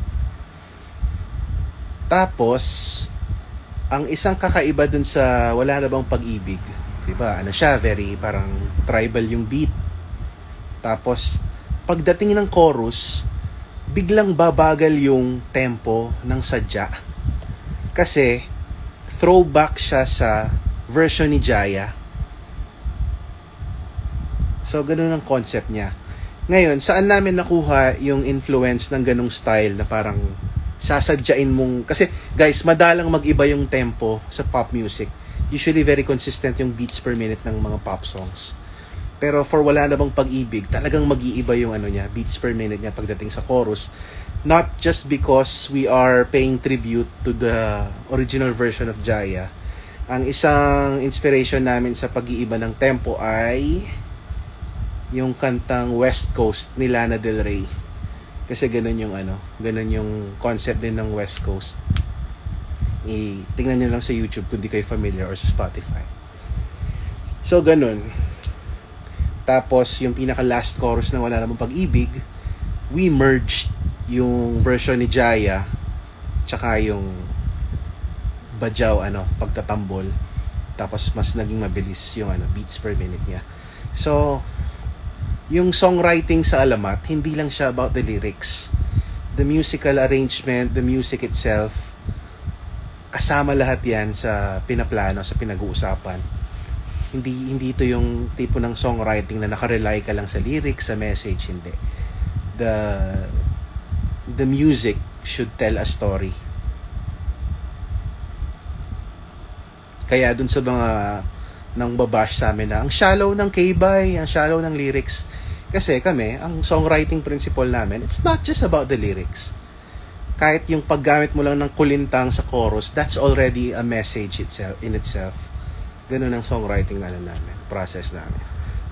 Tapos, ang isang kakaiba dun sa Wala Na Bang Pag-ibig, di ba? Siya, very parang tribal yung beat. Tapos, pagdating ng chorus, biglang babagal yung tempo ng sadya. Kasi, throwback siya sa version ni Jaya. So, ganun ang concept niya. Ngayon, saan namin nakuha yung influence ng ganung style na parang sasadyain mong... Kasi, guys, madalang mag-iba yung tempo sa pop music. Usually, very consistent yung beats per minute ng mga pop songs. Pero for Wala Na Bang Pag-ibig, talagang mag-iiba yung niya, beats per minute niya pagdating sa chorus. Not just because we are paying tribute to the original version of Jaya. Ang isang inspiration namin sa pag-iiba ng tempo ay yung kantang West Coast ni Lana Del Rey. Kasi ganun yung ganun yung concept din ng West Coast. Tingnan niyo lang sa YouTube kung di kayo familiar or sa Spotify. So ganun. Tapos yung pinaka last chorus na Wala Namang Pag-ibig, we merged yung version ni Jaya tsaka yung Badyaw pagtatambol. Tapos mas naging mabilis yung beats per minute niya. So yung songwriting sa Alamat, hindi lang siya about the lyrics. The musical arrangement, the music itself, kasama lahat yan sa pinaplano, sa pinag-uusapan. Hindi ito yung tipo ng songwriting na nakarely ka lang sa lyrics, sa message, hindi. The music should tell a story. Kaya dun sa mga nang babash sa amin na ang shallow ng K-Bay, ang shallow ng lyrics. Kasi kami, ang songwriting principle namin, it's not just about the lyrics. Kahit yung paggamit mo lang ng kulintang sa chorus, that's already a message in itself. Ganun ang songwriting namin, process namin.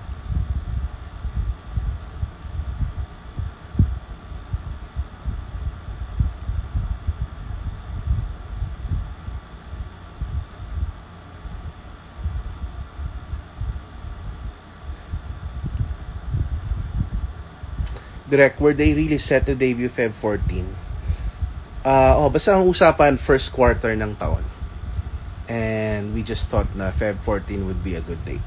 Direct, were they really set to debut Feb 14? Basta ang usapan first quarter ng taon. And we just thought na Feb 14 would be a good date.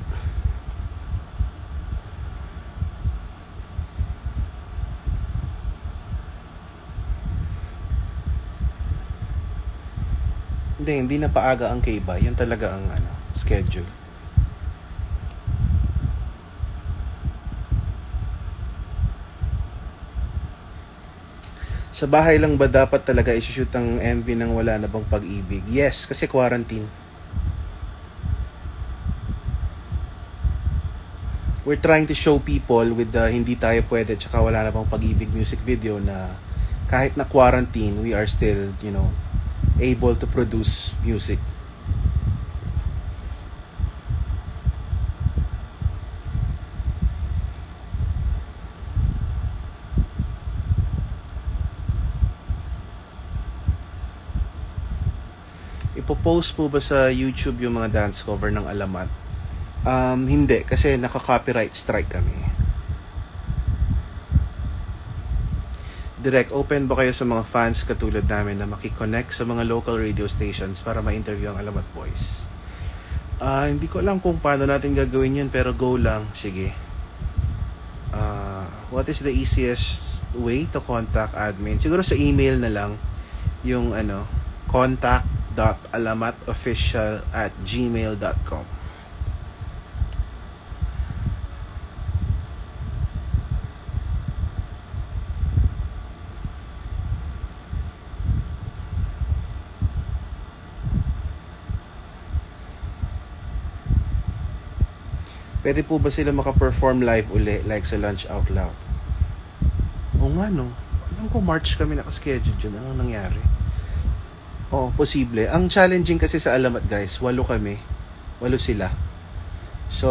Hindi na paaga ang K-Bay. Yan talaga ang schedule. Sa bahay lang ba dapat talaga isushoot ang MV ng Wala Na Bang Pag-ibig? Yes, kasi quarantine. We're trying to show people with the Hindi Tayo Pwede tsaka Wala Na Bang Pag-ibig music video na kahit na quarantine, we are still, able to produce music. Ipopost po ba sa YouTube yung mga dance cover ng Alamat? Hindi, kasi naka-copyright strike kami. Direct, open ba kayo sa mga fans katulad namin na makiconnect sa mga local radio stations para ma-interview ang Alamat Boys? Hindi ko alam kung paano natin gagawin yun, pero go lang. Sige. What is the easiest way to contact admin? Siguro sa email na lang yung contact.alamatofficial@gmail.com. Pwede po ba sila maka-perform live uli like sa Lunch Out Loud? Oo nga no. Alam ko March kami nakaschedule dyan. Anong nangyari? Oo, posible. Ang challenging kasi sa Alamat guys, 8 kami. 8 sila. So,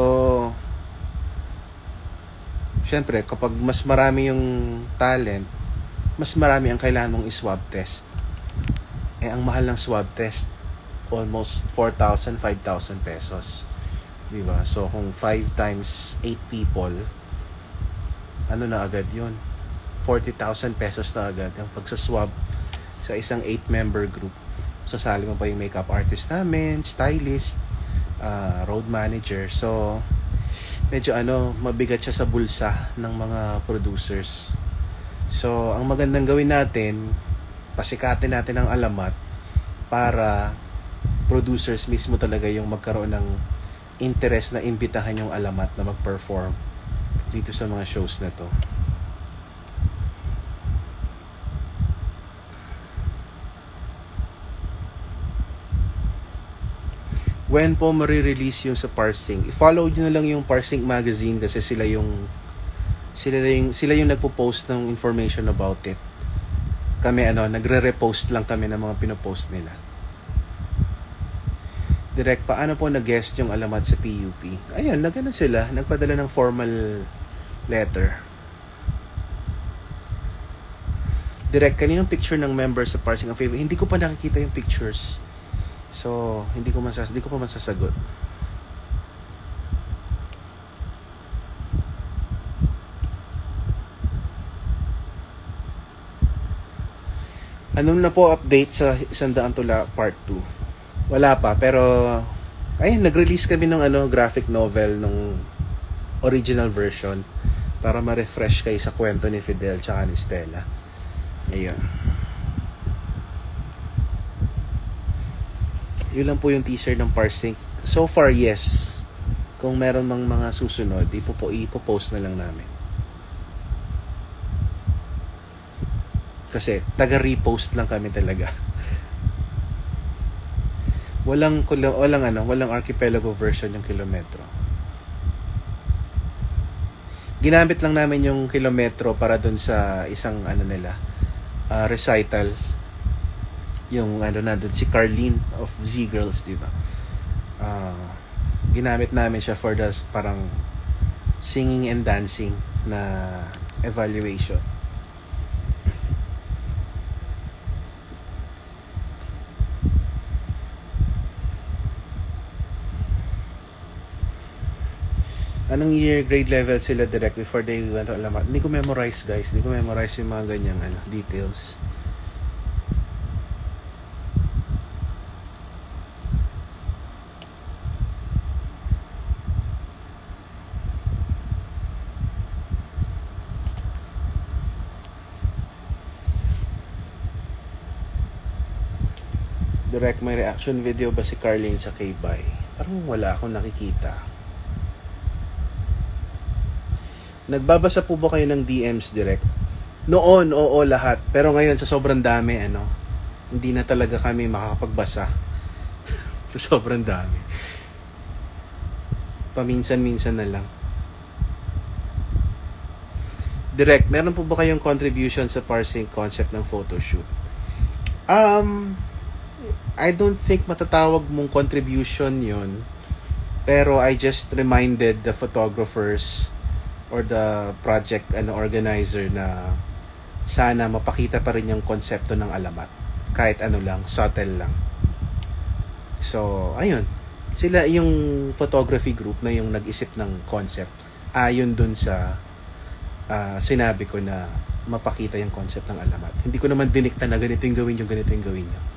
syempre, kapag mas marami yung talent, mas marami ang kailangan mong i-swab test. Eh, ang mahal ng swab test, almost 4,000, 5,000 pesos. Diba? So, kung 5 times 8 people, ano na agad yun? 40,000 pesos na agad ang pagsaswab sa isang 8-member group. Sasali mo pa yung makeup artist namin, stylist, road manager. So, medyo mabigat siya sa bulsa ng mga producers. So, ang magandang gawin natin, pasikatin natin ang Alamat para producers mismo talaga yung magkaroon ng interest na imbitahan yung Alamat na mag-perform dito sa mga shows na to. When po marirelease yung sa Parsing? I-follow nyo na lang yung Parsing magazine kasi sila yung nagpo-post ng information about it. Kami nagre-repost lang kami ng mga pinopost nila. Direct, paano po nag-guest yung Alamat sa PUP? Ayun, sila, nagpadala ng formal letter. Direct, kaninong picture ng member sa Parsing ang favorite? Hindi ko pa nakikita yung pictures. So, hindi ko pa masasagot. Anong na po update sa 100 Tula Part 2? Wala pa, pero ayun, nag-release kami ng graphic novel nung original version para ma-refresh kayo sa kwento ni Fidel tsaka ni Stella. Ayun. Yun lang po yung teaser ng Parsing. So far, yes. Kung meron mang mga susunod, ipopost na lang namin. Kasi taga-repost lang kami talaga. Walang archipelago version yung kilometro. Ginamit lang namin yung kilometro para dun sa isang recital. Yung nandun si Carlene of Z Girls, di ba? Ginamit namin siya for the parang singing and dancing na evaluation. Anong year grade level sila direct before they went to Alamat? Hindi ko memorize guys. Hindi ko memorize yung mga ganyang details. Direct, may reaction video ba si Carlene sa K-Bay? Parang wala akong nakikita. Nagbabasa po ba kayo ng DMs direct? Noon, oo, lahat. Pero ngayon, sa sobrang dami, hindi na talaga kami makakapagbasa. Sa sobrang dami. Paminsan-minsan na lang. Direct, meron po ba kayong contribution sa parsing concept ng photoshoot? I don't think matatawag mong contribution yun. Pero I just reminded the photographers or the project organizer na sana mapakita pa rin yung konsepto ng Alamat. Kahit subtle lang. So, ayun. Sila yung photography group na yung nag-isip ng concept. Ayon dun sa sinabi ko na mapakita yung concept ng Alamat. Hindi ko naman dinikta na ganito yung gawin nyo, ganito yung gawin nyo.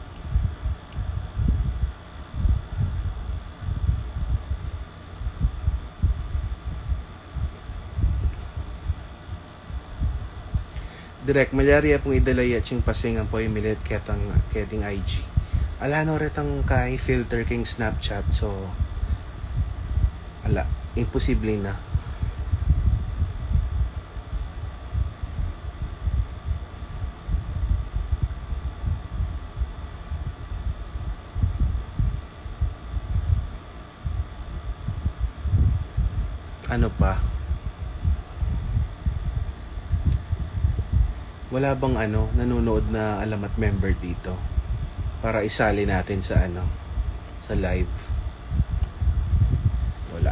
Direct, malyari pong idalay at yung pasingan po yung milit ketang IG. Alano retang kay filter king Snapchat. So, imposible na. Ano pa? Wala bang nanonood na Alamat member dito? Para isali natin sa sa live. Wala.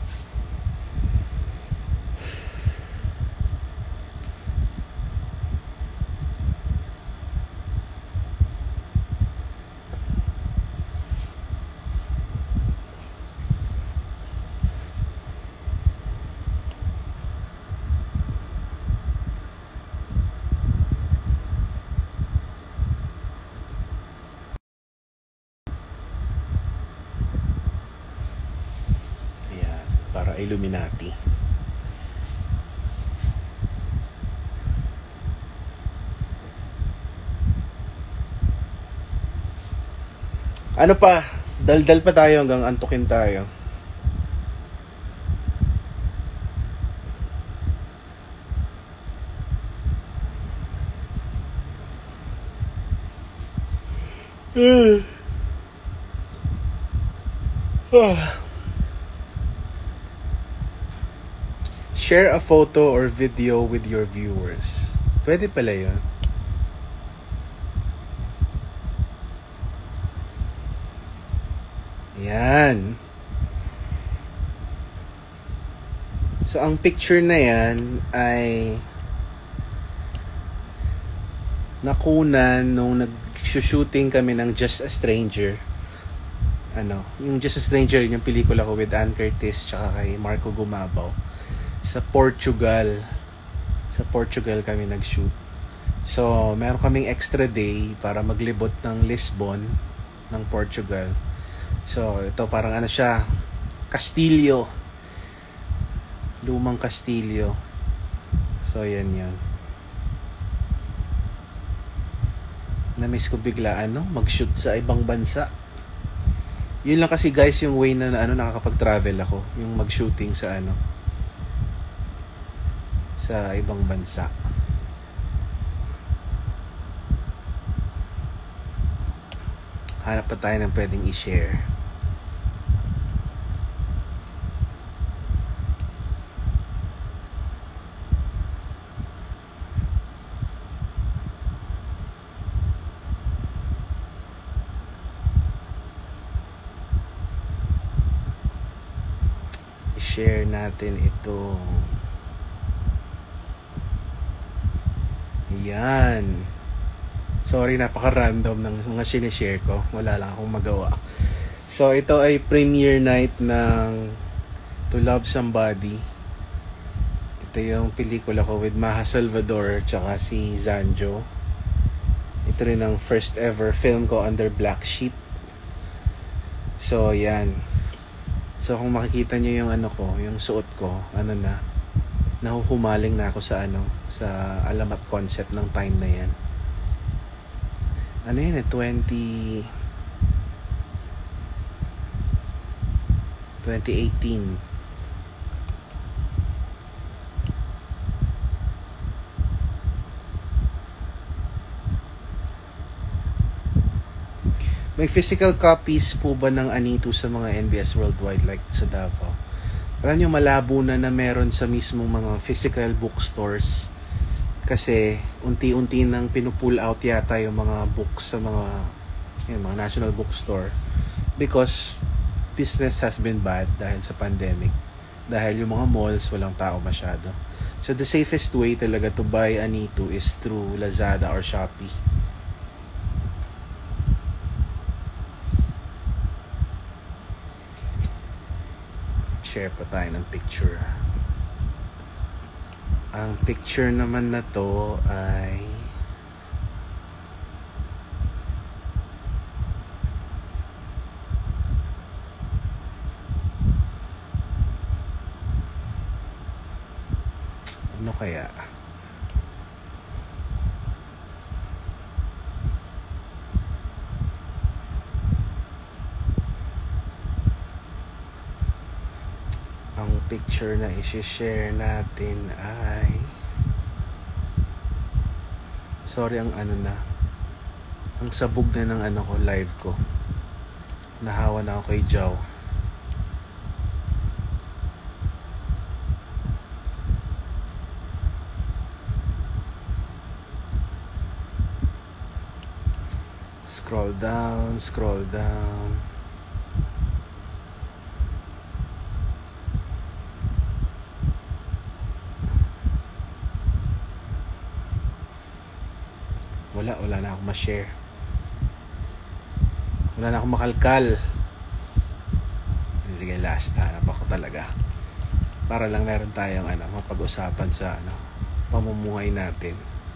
Para Illuminati. Ano pa? Daldal pa tayo hanggang antukin tayo. Share a photo or video with your viewers. Pwede pala yun. Yan. So, ang picture na yan ay nakunan nung nag-shooting kami ng Just a Stranger. Yung Just a Stranger, yung pelikula ko with Ann Curtis tsaka kay Marco Gumabaw. Sa Portugal. Sa Portugal kami nag-shoot. So, meron kaming extra day para maglibot ng Lisbon, ng Portugal. So, ito parang siya, Castillo. Lumang Castillo. So, yan. Na-miss ko bigla, mag-shoot sa ibang bansa. Yun lang kasi guys, yung way na nakakapag-travel ako. Yung mag-shooting sa sa ibang bansa. Hanap pa tayo ng pwedeng i-share. I-share natin ito. Yan. Sorry, napaka-random ng mga sinishare ko. Wala lang akong magawa. So, ito ay premiere night ng To Love Somebody. Ito yung pelikula ko with Maha Salvador tsaka si Zanjo. Ito rin ang first ever film ko under Black Sheep. So, yan. So, kung makikita nyo yung yung suot ko, nahuhumaling na ako sa sa Alamat concept ng time na yan. 2018. May physical copies po ba ng Anito sa mga NBS Worldwide like sa Davao? Alam nyo, malabo na meron sa mismong mga physical bookstores. Kasi unti-unti nang pinupull out yata yung mga books sa mga national bookstore. Because business has been bad dahil sa pandemic. Dahil yung mga malls, walang tao masyado. So the safest way talaga to buy Anito is through Lazada or Shopee. Share pa tayo ng picture. Ang picture naman na to ay ano kaya? Ang picture na i-share natin ay sorry ang ang sabog na ng ko live ko. Nahawa na ako kay Jow. Scroll down, scroll down. Wala na akong ma-share. Wala na akong makalkal. Sige, last hanap ako talaga. Para lang meron tayong mapag-usapan sa pamumuhay natin.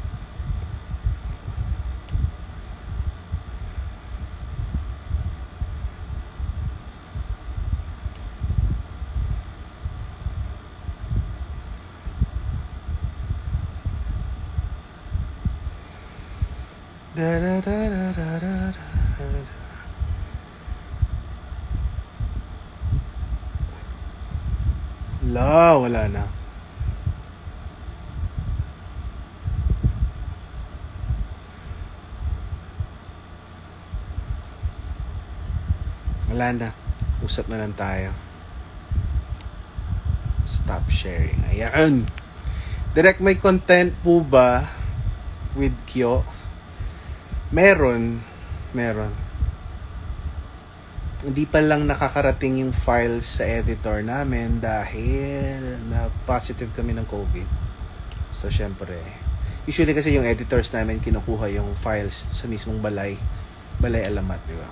Wala na. Wala na. Usap na lang tayo. Stop sharing. Ayan. Direct, may content po ba with Kyo? Meron. Hindi pa lang nakakarating yung files sa editor namin dahil na-positive kami ng COVID. So, syempre, usually kasi yung editors namin kinukuha yung files sa mismong balay Alamat, di ba?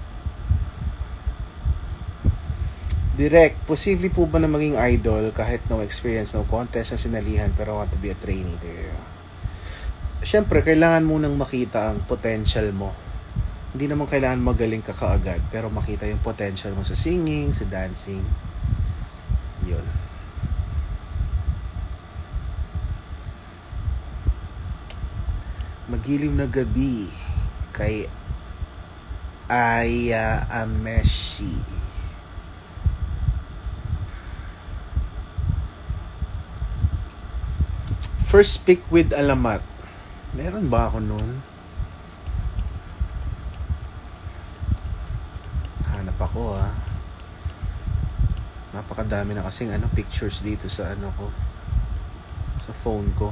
Direct, posible po ba na maging idol kahit no experience, no contest na sinalihan pero want to be a trainee there? Syempre, kailangan munang makita ang potential mo. Hindi naman kailangan magaling ka kaagad, pero makita yung potential mo sa singing, sa dancing. Yun. Magiliw na gabi kay Aya Ameshi. First pick with Alamat. Meron ba ako nun? Hanap ako Napakadami na kasing pictures dito sa ko. Sa phone ko.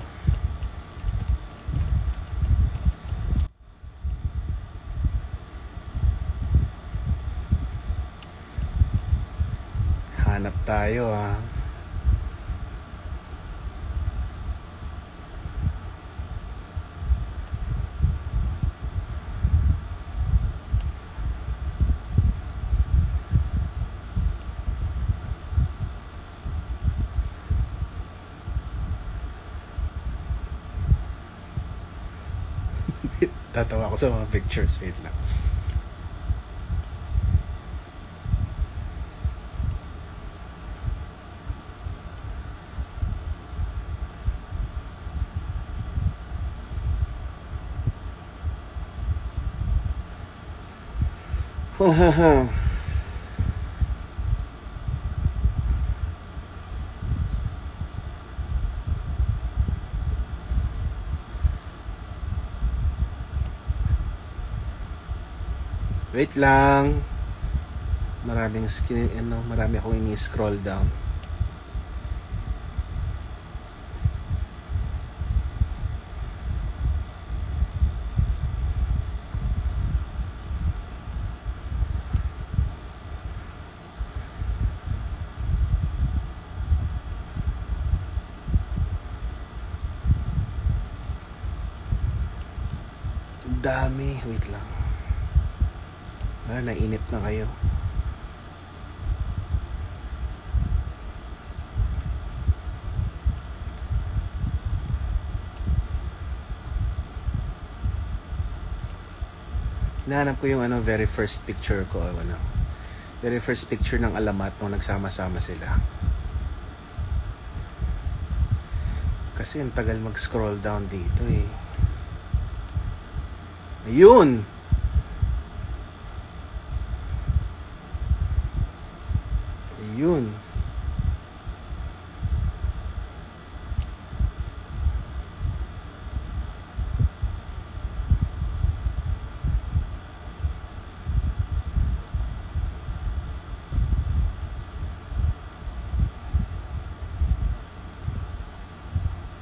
Hanap tayo Tatawa ako sa mga pictures. Wait lang. Wait lang. Marami akong ini-scroll down. Dami. Wait lang. Nainip na kayo. Nahanap ko yung very first picture ko. Very first picture ng Alamat nung nagsama-sama sila. Kasi ang tagal mag-scroll down dito Ayun! Yun.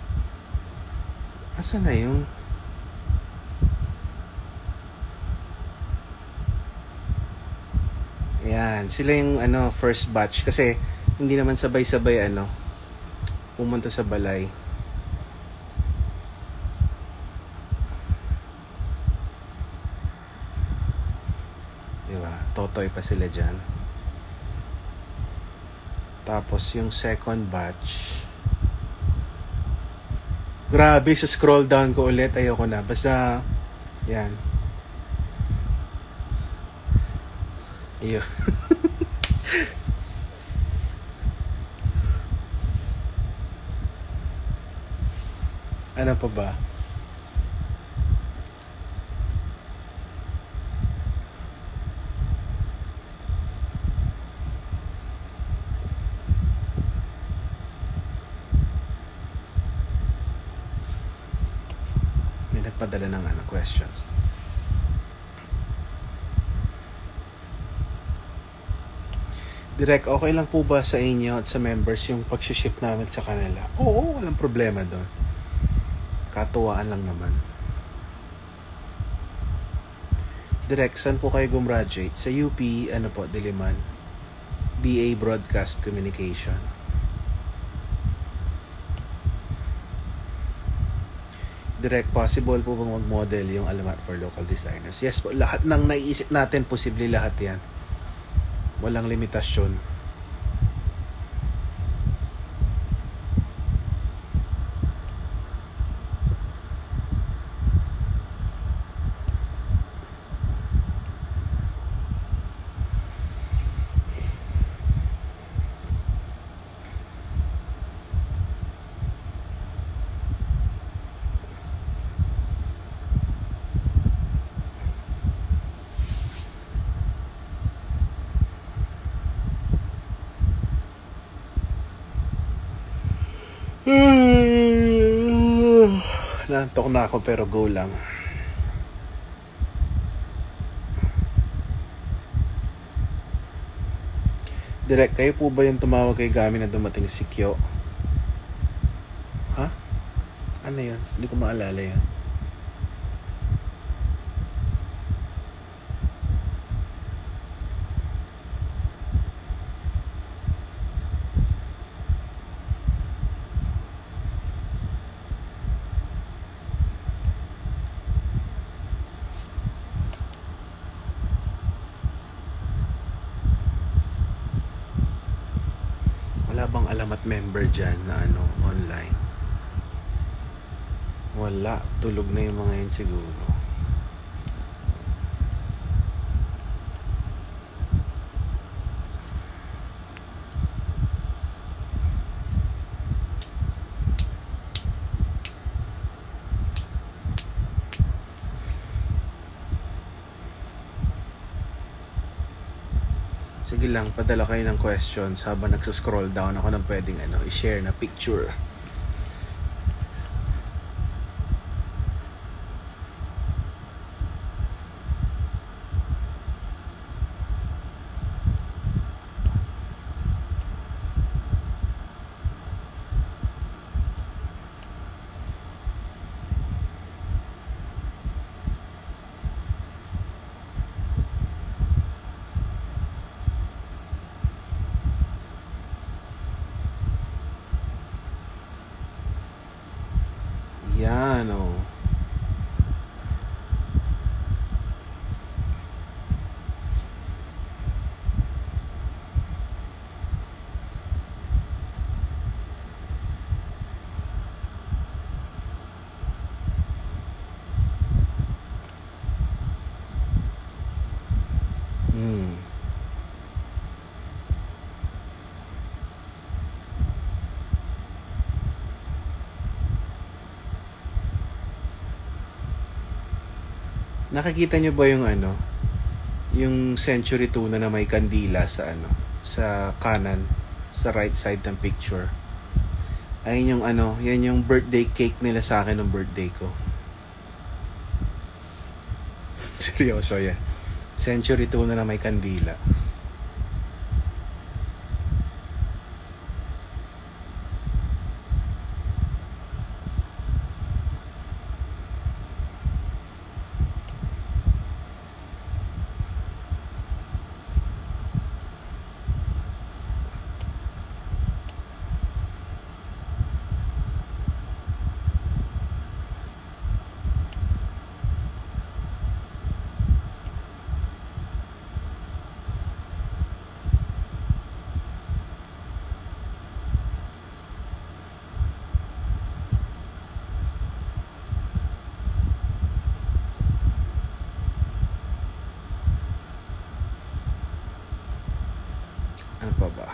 Asa na yun? Yan, sila yung first batch kasi hindi naman sabay-sabay pumunta sa balay. Diba? Totoy pa sila dyan. Tapos yung second batch, grabe, sa scroll down ko ulit, ayoko na. Basta, yan. Iyo. Ano pa ba? May nagpadala ng questions. Direct, okay lang po ba sa inyo at sa members yung pag-ship namin sa kanila? Oo, walang problema doon. Katuwaan lang naman. Direct, saan po kayo gumraduate? Sa UP, Diliman. BA Broadcast Communication. Direct, possible po bang mag-model yung Alamat for local designers? Yes po, lahat ng naiisip natin, posible lahat yan. Walang limitasyon. Nantok na ako pero go lang. Direct, kayo po ba yung tumawag kay Gami na dumating si Kyo? Ha? Ano yun? Hindi ko maalala yun. Wala bang Alamat member dyan na online? Wala. Tulog na yung mga yun siguro. Sige lang, padala kayo ng questions habang nagsascroll down ako ng pwedeng i-share na picture. Yan, oh. Nakikita nyo ba yung yung century tuna na may kandila sa sa kanan, sa right side ng picture? Ayun yung yan yung birthday cake nila sa akin ng birthday ko. Seryoso yan. Century tuna na may kandila. Ano pa ba?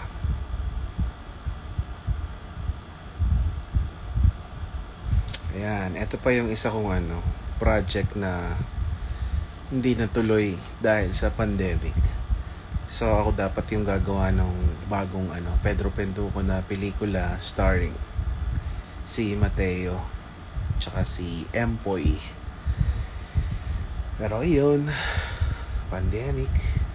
Ayan, ito pa yung isa kong project na hindi natuloy dahil sa pandemic. So ako dapat yung gagawa ng bagong Pedro Penduko na pelikula starring si Mateo tsaka si Empoy. Pero yun, pandemic.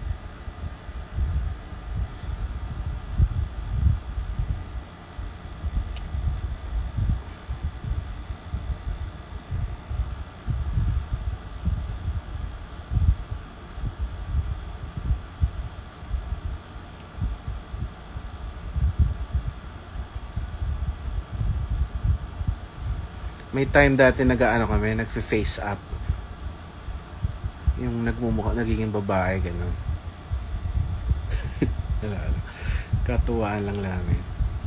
May time dati kami, nagfe-face up. Yung nagmumukha, nagiging babae, gano'n. Katuwaan lang namin.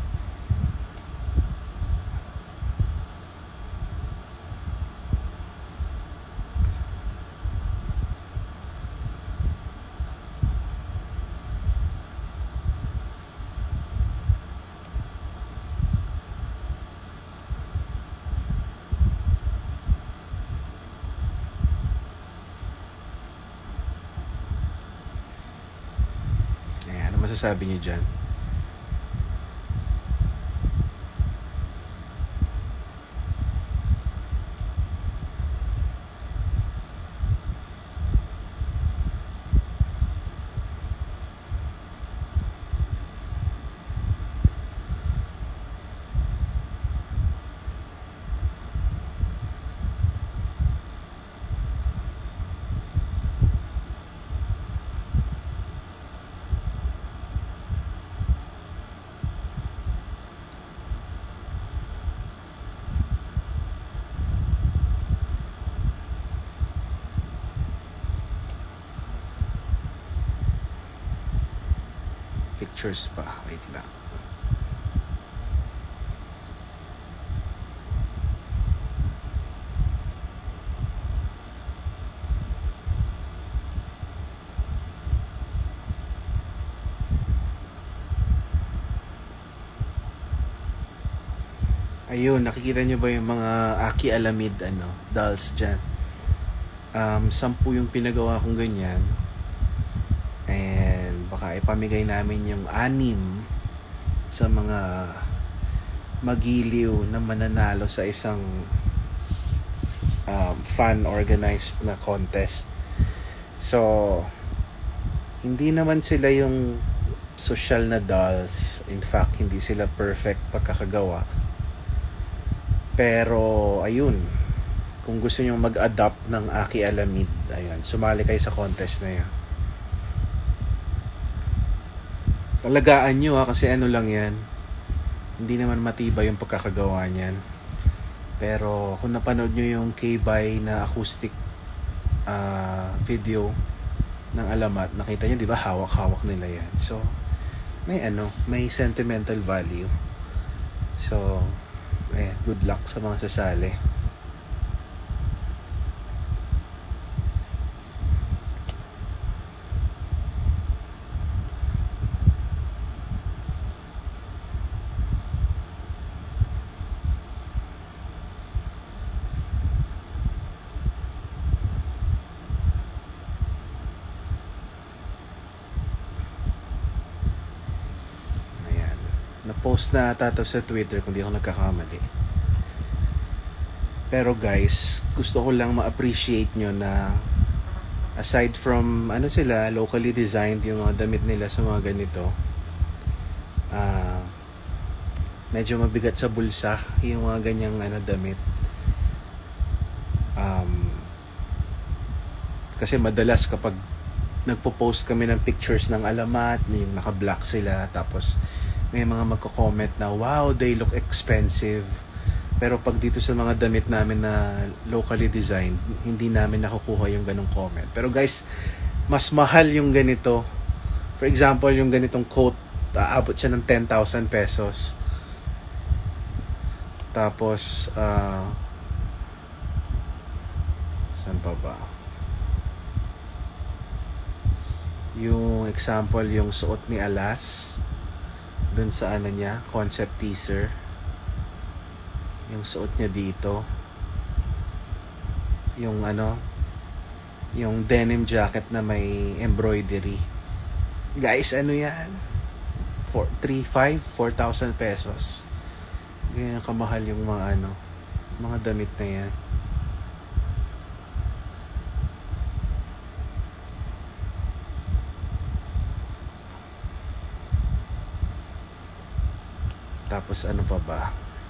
Masasabi niyo dyan? Pictures pa. Wait lang. Ayun, nakikita nyo ba yung mga Aki Alamid dolls dyan? 10 yung pinagawa kong ganyan. And baka ipamigay namin yung 6 sa mga magiliw na mananalo sa isang fan organized na contest. So hindi naman sila yung social na dolls. In fact, hindi sila perfect pagkakagawa. Pero ayun, kung gusto nyo mag-adopt ng Aki Alamid, ayun, sumali kayo sa contest na yun. Alagaan nyo kasi lang yan. Hindi naman matibay yung pagkakagawa niyan. Pero kung napanood nyo yung K-Bye na acoustic video ng Alamat, nakita nyo, di ba, hawak-hawak nila yan. So may sentimental value. So good luck sa mga sasali. Na-post na ata to sa Twitter kung di ako nagkakamali. Pero guys, gusto ko lang ma-appreciate nyo na aside from sila, locally designed yung mga damit nila sa mga ganito, medyo mabigat sa bulsa yung mga ganyang damit. Kasi madalas kapag nagpo-post kami ng pictures ng Alamat, yung naka-black sila, tapos may mga magko-comment na, wow, they look expensive. Pero pag dito sa mga damit namin na locally designed, hindi namin nakukuha yung ganong comment. Pero guys, mas mahal yung ganito. For example, yung ganitong coat, aabot siya ng 10,000 pesos. Tapos, saan pa ba? Yung example, yung suot ni Alas dun sa ano niya, concept teaser. Yung suot niya dito. Yung ano, yung denim jacket na may embroidery. Guys, ano yan? 4,000 pesos. Ganyan kamahal yung mga ano, mga damit na yan. Tapos ano pa ba?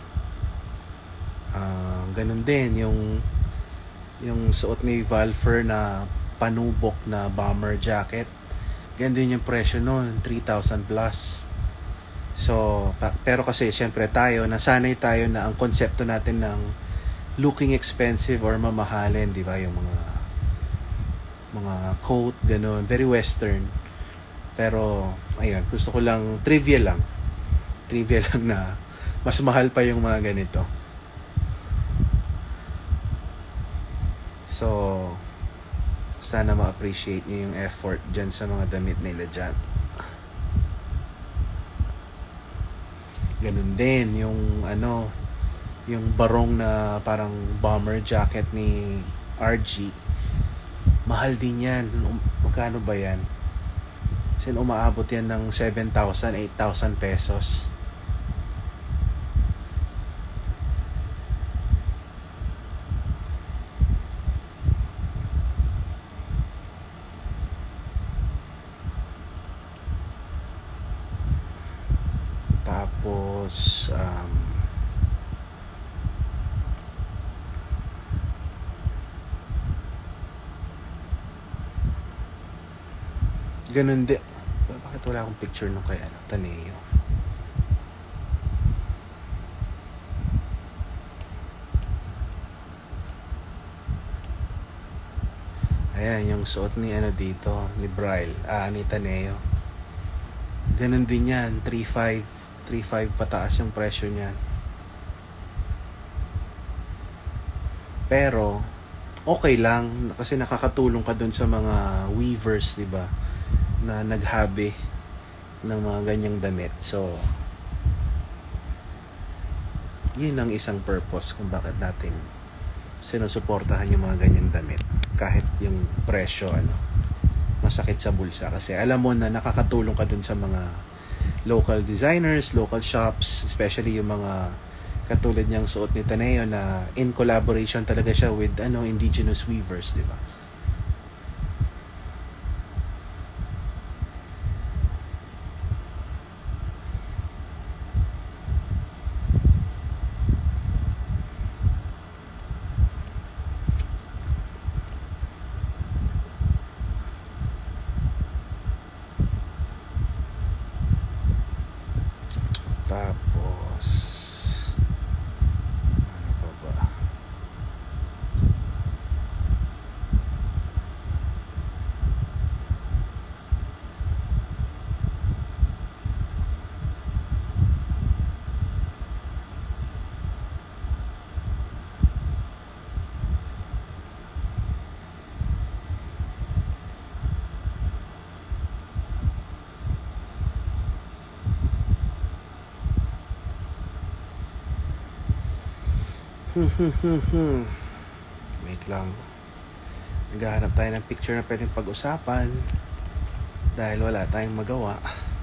Ganun din yung suot ni Valfer na panubok na bomber jacket. Ganun din yung presyo nun, 3,000 plus. So, pero kasi syempre tayo, nasanay tayo na ang konsepto natin ng looking expensive or mamahalin, di ba? Yung mga coat, ganun, very western. Pero, ayun, gusto ko lang, trivia lang na mas mahal pa yung mga ganito. So, sana ma-appreciate niyo yung effort dyan sa mga damit nila dyan. Ganun din yung ano, yung barong na parang bomber jacket ni RG. Mahal din yan. Magkano ba yan? Kasi umaabot yan ng 7,000, 8,000 pesos. Tapos ganun din. Bakit wala akong picture nung kay Taneo? Ayan yung suot ni dito, ni Bryle, ni Taneo. Ganun din yan, 3,500 pataas yung presyo niyan. Pero okay lang kasi nakakatulong ka dun sa mga weavers, 'di ba? Na naghabi ng mga ganyang damit. So yun ang isang purpose kung bakit natin sinusuportahan yung mga ganyang damit. Kahit yung presyo masakit sa bulsa kasi alam mo na nakakatulong ka dun sa mga local designers, local shops, especially yung mga katulad niyang suot ni Taneo na in collaboration talaga siya with indigenous weavers, di ba? Tapos ano pa ba? Wait lang. Naghahanap tayo ng picture na pwedeng pag-usapan dahil wala tayong magawa.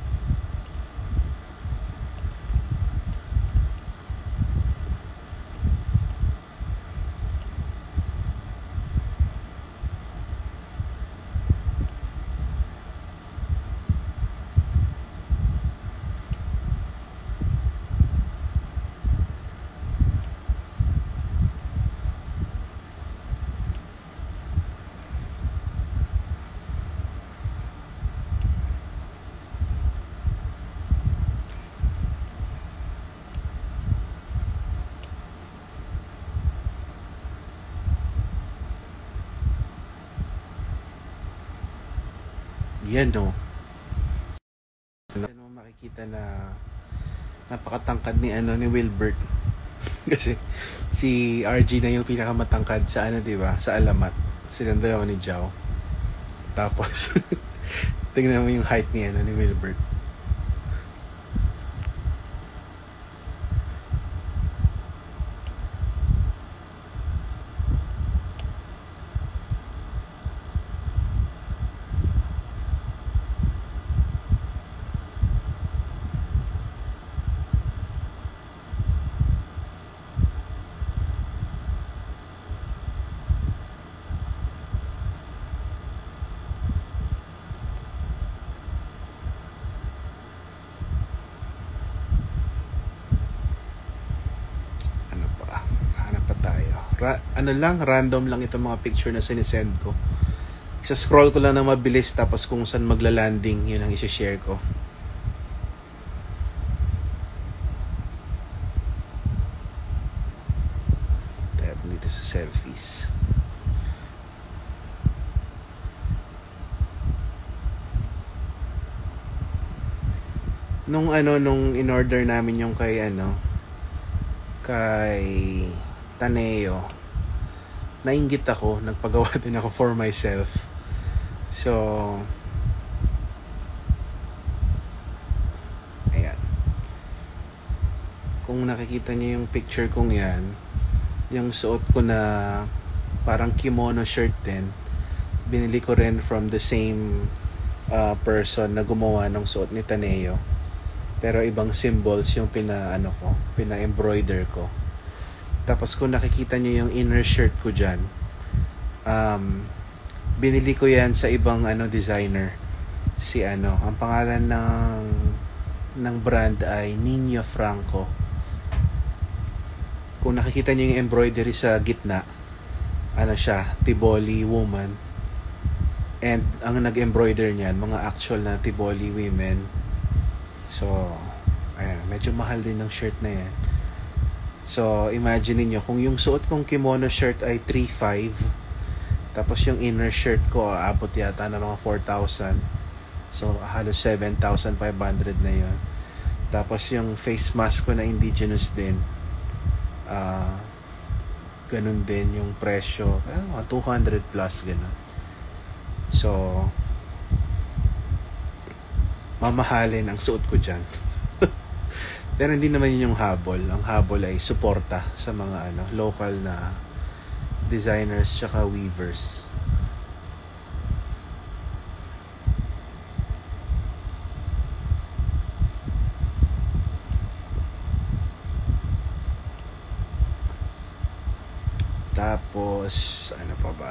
Yan Ano makikita na napakatangkad ni Wilbert. Kasi si RG na yung pinakamatangkad sa di ba? Sa Alamat. Silang dalawa ni Jao. Tapos Tingnan mo yung height niya, ni Wilbert. Ano lang, random lang itong mga picture na sinisend ko. Isa-scroll ko lang na mabilis, tapos kung saan magla-landing, yun ang isi-share ko. Tab dito sa selfies. Nung in-order namin yung kay Taneo, nainggit ako, nagpagawa din ako for myself. So, ayan. Kung nakikita niyo yung picture kong yan, yung suot ko na parang kimono shirt din, binili ko rin from the same person na gumawa ng suot ni Taneo. Pero ibang symbols yung pina-embroider ko. Tapos kung nakikita nyo yung inner shirt ko dyan, binili ko yan sa ibang designer. Ang pangalan ng brand ay Nino Franco. Kung nakikita nyo yung embroidery sa gitna, siya, Tiboli woman. And ang nag-embroider niyan, mga actual na Tiboli women. So, ayan, medyo mahal din ng shirt na yan. So, imagine niyo kung yung suot kong kimono shirt ay 3,500, tapos yung inner shirt ko aabot yata na mga 4,000. So, halos 7,500 na yun. Tapos yung face mask ko na indigenous din, ganun din yung presyo, 200 plus, ganun. So, mamahalin ang suot ko dyan. Pero hindi naman yun yung habol. Ang habol ay suporta sa mga local na designers tsaka weavers. Tapos, ano pa ba?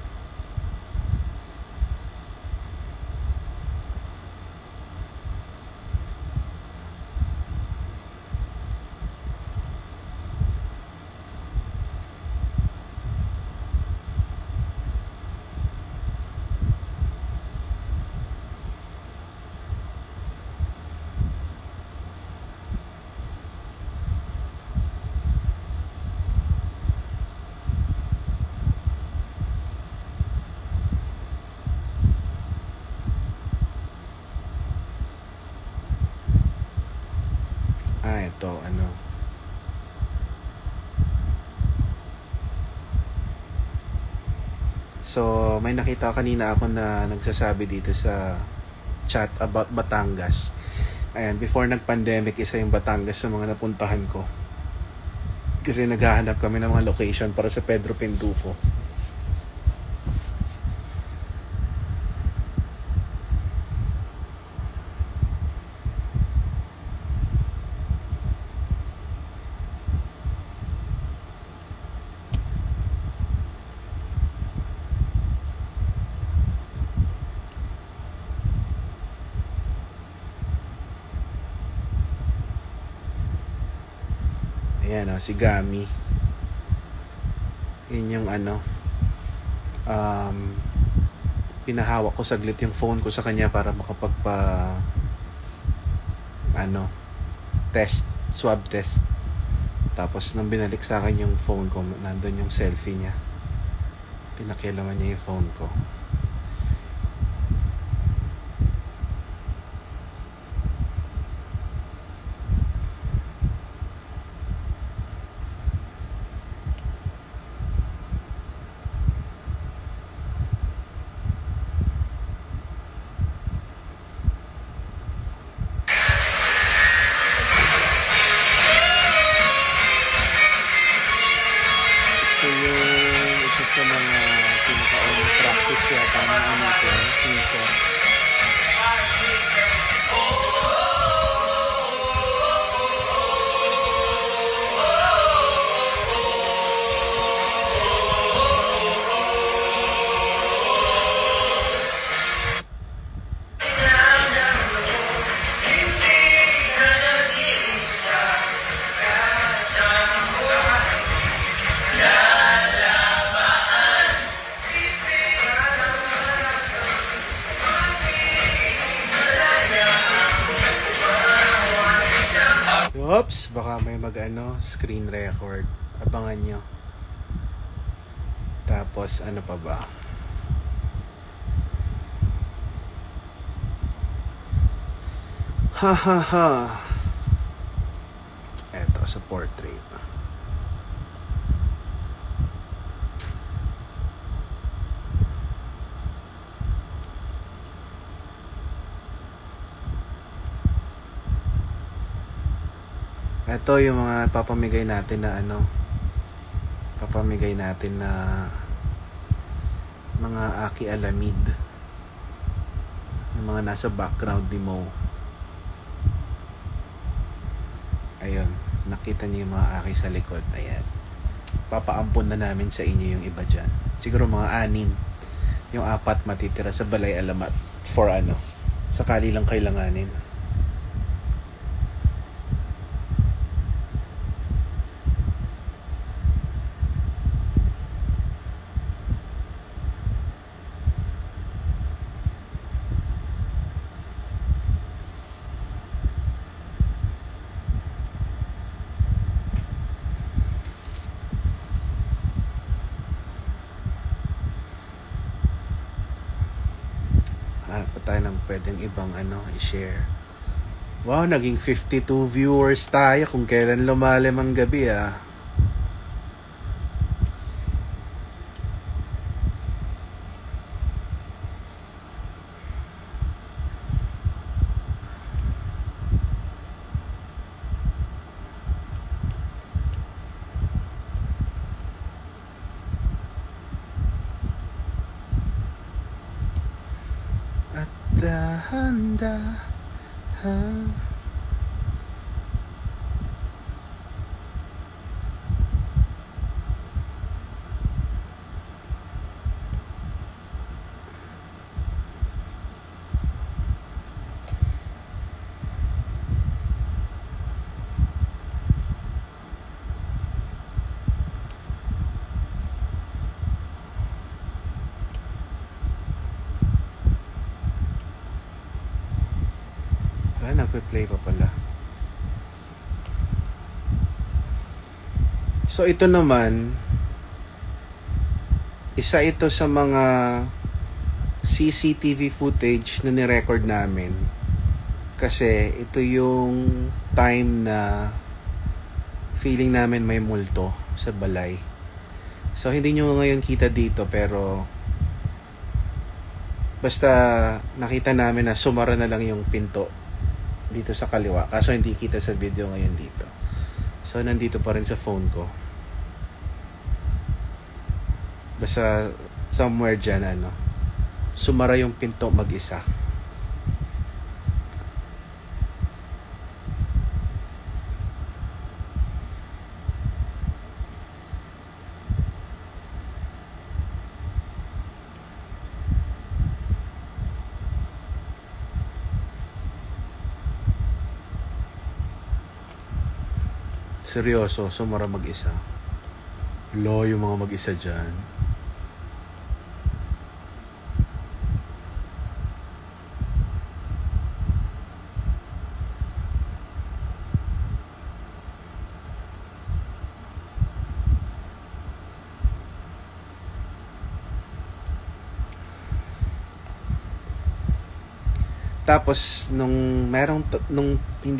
Ito, So, may nakita kanina ako na nagsasabi dito sa chat about Batangas. Ayan, before nag-pandemic, isa yung Batangas sa mga napuntahan ko. Kasi naghahanap kami ng mga location para sa Pedro Pinduco. Ayan si Gami. Yun yung pinahawak ko saglit yung phone ko sa kanya para swab test. Tapos nang binalik sa akin yung phone ko, nandun yung selfie niya. Pinakialaman niya yung phone ko. Oops, baka may screen record. Abangan nyo. Tapos, ano pa ba? Ha ha ha. Eto, sa portrait. Ito yung mga papamigay natin na papamigay natin na mga aki alamid, yung mga nasa background ni Mo. Ayun, nakita niyo yung mga aki sa likod. Ayan, papaampon na namin sa inyo yung iba dyan. Siguro mga 6, yung 4 matitira sa balay alamat for sakali lang kailanganin. Hanap pa tayo ng pwedeng ibang i-share. Wow, naging 52 viewers tayo kung kailan lumalim ang gabi Dahan-dahan. Nagpe-play pa pala. So ito naman, isa ito sa mga CCTV footage na ni-record namin. Kasi ito yung time na feeling namin may multo sa balay. So hindi nyo ngayon kita dito, pero basta nakita namin na sumara na lang yung pinto dito sa kaliwa, kaso hindi kita sa video ngayon dito. So nandito pa rin sa phone ko. Basta somewhere dyan sumara yung pinto mag-isa. Seryoso, sumara mag-isa. Lo, yung mga mag-isa dyan. Tapos, nung hindi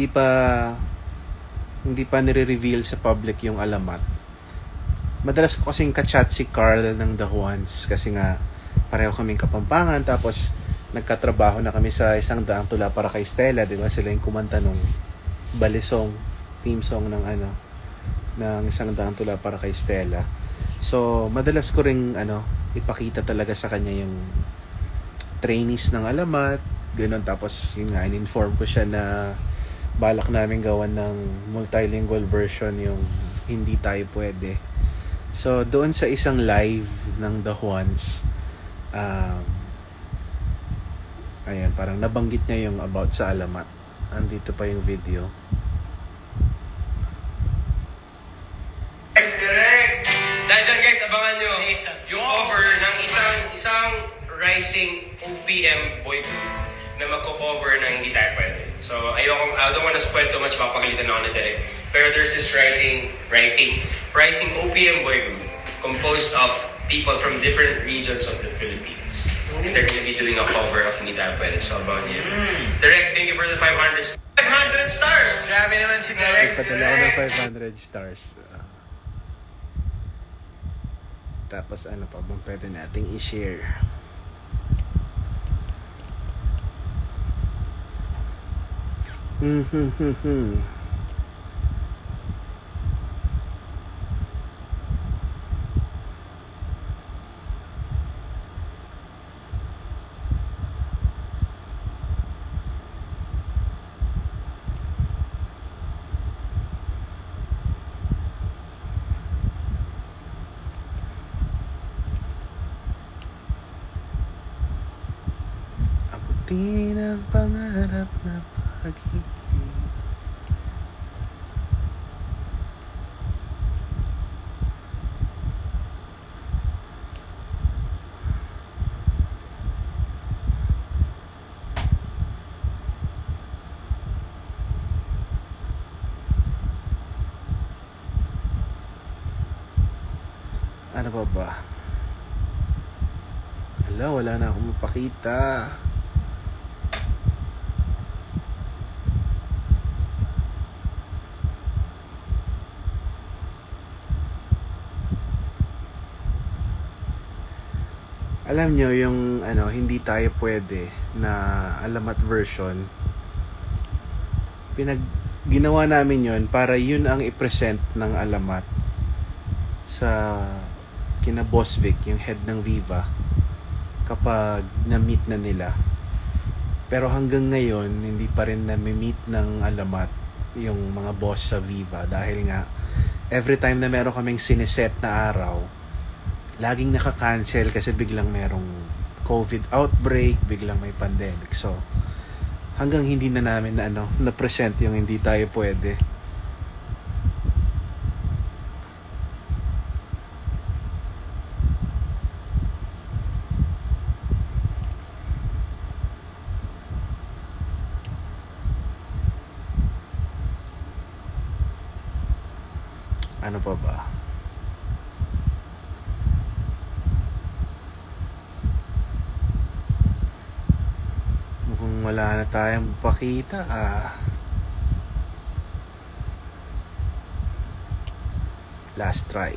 pa nire-reveal sa public yung alamat, madalas ko kasing ka-chat si Carl ng The Juans, kasi nga pareho kaming Kapampangan, tapos nagkatrabaho na kami sa Isang Daang Tula para kay Stella, di ba? Sila yung kumanta nung balisong theme song ng Isang Daang Tula para kay Stella. So madalas ko ring ipakita talaga sa kanya yung trainees ng alamat, ganun. Tapos yun nga, in-inform ko siya na balak namin gawan ng multilingual version, yung hindi tayo pwede. So doon sa isang live ng The Juans, ayan, parang nabanggit niya yung about sa alamat. Andito pa yung video. Direct! Dahil dyan guys, abangan nyo yung cover ng isang rising OPM boy group na magko-cover ng Hindi Tayo Pwede. So, I don't want to spoil too much, mapagalitan ako na direct. Pero there's this rising OPM boy group composed of people from different regions of the Philippines. And they're going to be doing a cover of Hindi Tayo Pwede. So, about you. Direct, thank you for the 500 stars! Grabe naman si Derek. Padala ko ng 500 stars. Tapos ano pa bang pwede nating i-share? Abutin ang pangarap na pag-ibig. Ano pa ba? Wala na akong mapakita. Alam nyo yung hindi tayo pwede na alamat version, ginawa namin yon para yun ang i-present ng alamat sa kina Boss Vic, yung head ng Viva, kapag na-meet na nila. Pero hanggang ngayon hindi pa rin na-meet ng alamat yung mga boss sa Viva, dahil nga every time na meron kaming siniset na araw, laging naka-cancel kasi biglang merong COVID outbreak, biglang may pandemic. So hanggang hindi na namin na-present yung hindi tayo pwede. Ano pa ba? Mukhang wala na tayong pakita. Last try.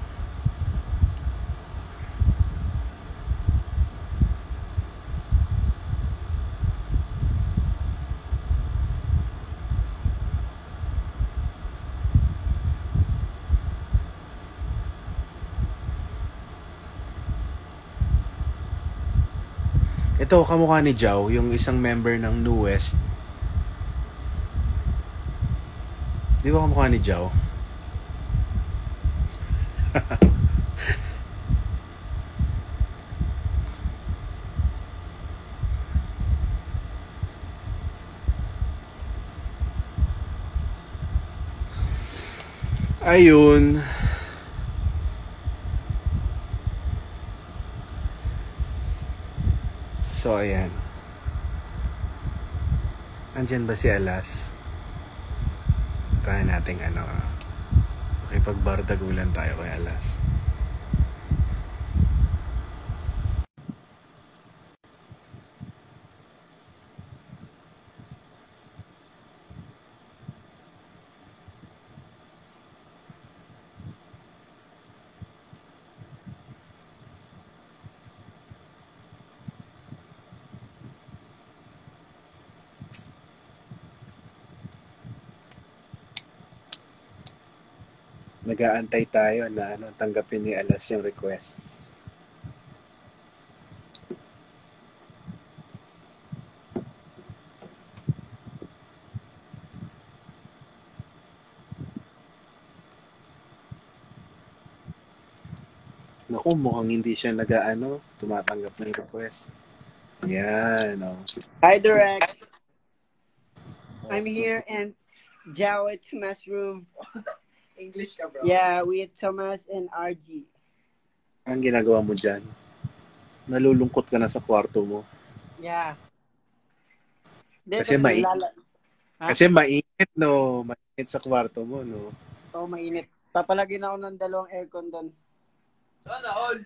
Ito, kamukha ni Jao, yung isang member ng New West. Di ba kamukha ni Jao? Ayun. So, ayan. Andyan ba si Alas? Try natin makipagbardagulan tayo kay Alas. Nag-aantay tayo na tanggapin ni Alas yung request. Naku, mukhang hindi siya tumatanggap ng request. Yan, Hi, Direct. I'm here and Jao at Tomas' room. English ka, bro. Yeah, with Thomas and RG. Ang ginagawa mo dyan? Nalulungkot ka na sa kwarto mo. Yeah. Kasi Ha? Kasi mainit, no? Mainit sa kwarto mo, no? Oo, mainit. Papalagyan ako ng 2 aircon doon. Sana all.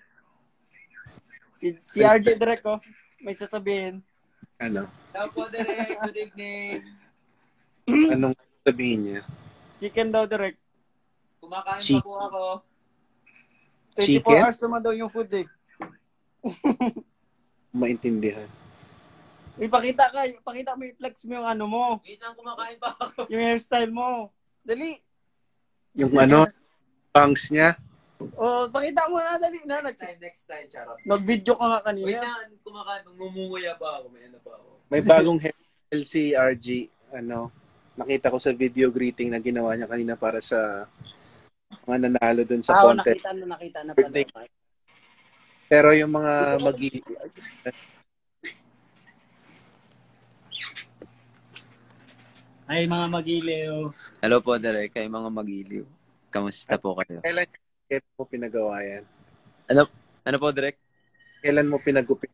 Si RJ Direk, oh. May sasabihin. Ano? Hello po, Derek. Good evening. Anong sabihin niya? Chicken daw, Direk. Kumakain pa po ako. 24 Chicken? hours naman daw yung food, eh. Maintindihan. Pakita mo, i-flex mo yung ano mo. Wait lang, kumakain pa ako. Yung hairstyle mo. Dali. Yung ano, bangs niya. Oh, pakita mo na, dali na. Next time, charot. Nag-video ka nga Wait kanina. lang, kumakain pa. Ngumunguya pa ako. May ano pa ako. May bagong hairstyle si RG. Ano, nakita ko sa video greeting na ginawa niya kanina para sa mga nanalo dun sa contest. Nakita na pala. Pero yung mga Ay, mga magiliw. Hello po, Derek. Kayo mga magiliw. Kamusta po kayo? kailan mo pinagawa yan? Ano po, Derek? Kailan mo pinagupit?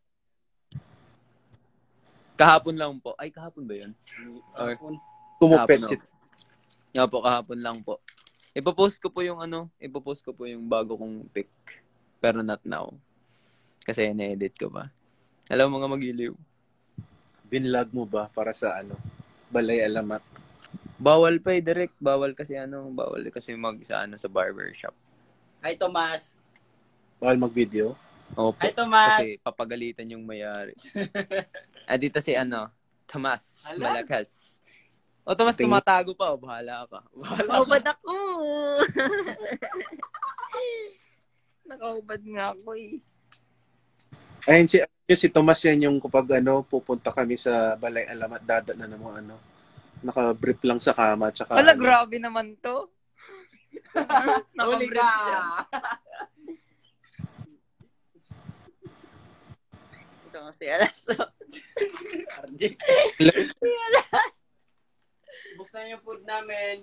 Kahapon lang po. Ay, kahapon ba yun? Or, Kumupit kahapon, si nga po, kahapon lang po. Ipopost ko po yung bago kong pic. Pero not now. Kasi na-edit ko pa. Hello mga magiliw. binlog mo ba para sa ano? Balay Alamat. Bawal pa direct. Bawal kasi sa barbershop. Hi, Tomas. Bawal mag-video? Opo. Hi, Tomas. Kasi papagalitan yung mayari. Dito si Tomas Ala? Malakas. Tomas, tumatago pa. Bahala ka. Nakaubad ako. Nakaubad nga ako eh. Ayun si Tomas yan yung kapag pupunta kami sa Balay Alamat, dada na naman naka-brief lang sa kama tsaka Wala, grabe naman to. Huli ka. Ito nga si Alas. RJ. Buksan na yung food namin.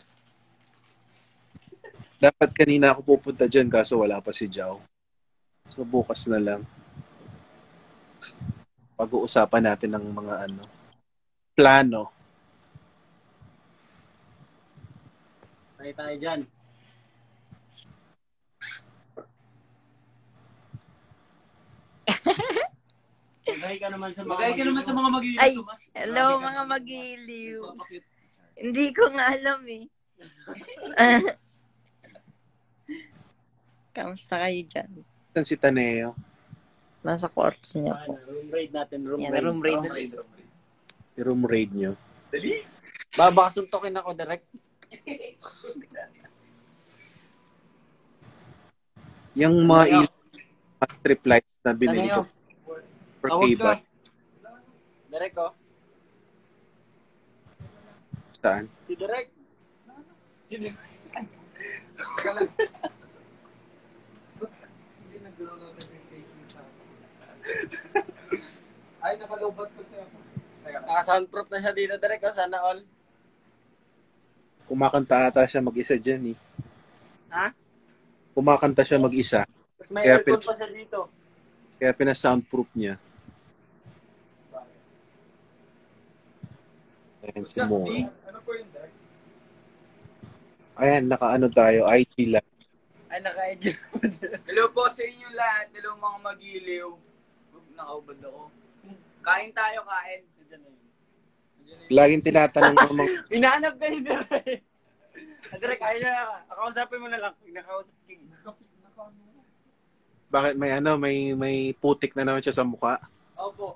Dapat kanina ako pupunta dyan kaso wala pa si Jao. So bukas na lang. Pag-uusapan natin ng mga plano. Tayo dyan. Magay ka naman sa mga magiliw. Ay, hello mga magiliw. Hindi ko nga alam eh. Kamusta kayo dyan? Saan si Taneo? Nasa kwarto niya po. Room raid natin. Yan, room raid. Yung room raid nyo. Babakasuntokin ako direct. Yung mga ilang trip lights na binili ko for Tawag Kiba. ka. Direct, oh. Saan? Si Direct. Ay, nakalobat ko siya. Naka-soundproof na siya dito, Direct, oh. Sana all. Kumakanta ata siya mag-isa dyan eh. Ha? Kumakanta siya mag-isa. Mas may Kaya aircon pa siya dito. Kaya pina-soundproof niya. Ayan si Mo. Ano po yun, Direct? Ayan, tayo. IT lang. Ay, naka-edit. Hello po sa inyo lahat. Hello mga magiliw. Nakaubad ako. Kain tayo, kain. Laging tinatanong ng mga... Hinahanap ka ni Direct. Direct, ayun na. Nakausapin mo na lang. Nakausap king. Bakit may putik na naman siya sa mukha? Opo.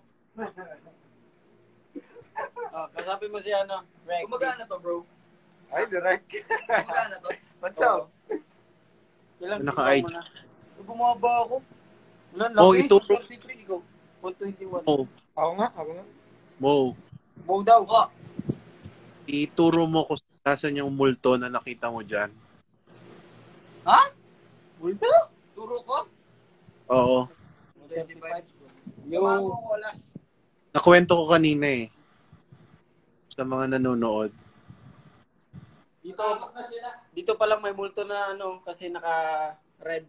Kausapin mo si Reg. Gumagana to, bro. Ay, direct. Gumagana to. What's up? Ilang Naka-ID. mo na? Bumaba ako. Ilan lang? Oh, ito. 43, ikaw. 121. Mo. Ako nga. Mo. Mo daw. Oh. Ituro mo kung saan yung multo na nakita mo dyan. Ha? Bulto? Turo ko? Oo. 25. Yo. Tumama ko, alas. Nakwento ko kanina eh. Sa mga nanonood. Dito, Tamak na sila. dito pa lang may multo na kasi naka-red.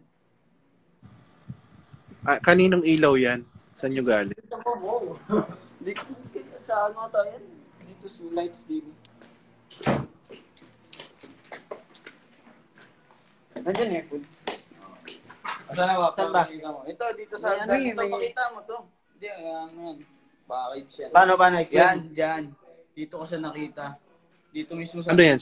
Ah, kaninong ilaw yan? Saan nyo galing? Dito pa mo. Di ko sa ata yan. Dito Tapos lights din. Nandiyan yung food. Saan na ba? Saan ba? Pakikita mo. Ito, dito sa May ano hagdan. eh, Ito, may- pakita mo to. Hindi, yan. Package yan. Paano? Yan, dyan. Dito ko siya nakita. Dito mismo sa... Ano yan?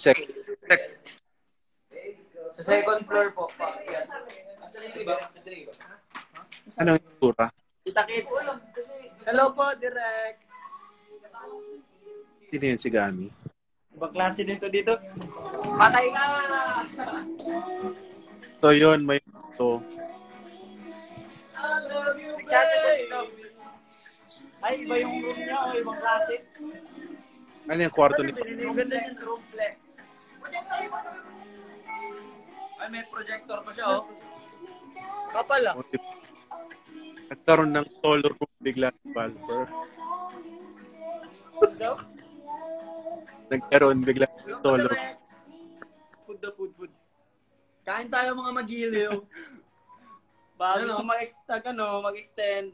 Sa second floor po. Yan. Nasaan yung iba? Anong itsura? Kita kids. Hello po, Direk. Sino yan si Gami? Ibang klase nito dito. Patay ka! So yun, may ito. Nag-chat na siya dito. Ay, iba yung room niya o ibang klase. Ano yung kwarto ni... Ang ganda niya sa room. Room flex. Ay, may projector pa siya, oh. Kapal ah. Nagkaroon ng solo room bigla ni Valper. Nagkaroon bigla ng solo room. Food. Kain tayo mga magiliw. Bago Ano? sa mag-extend.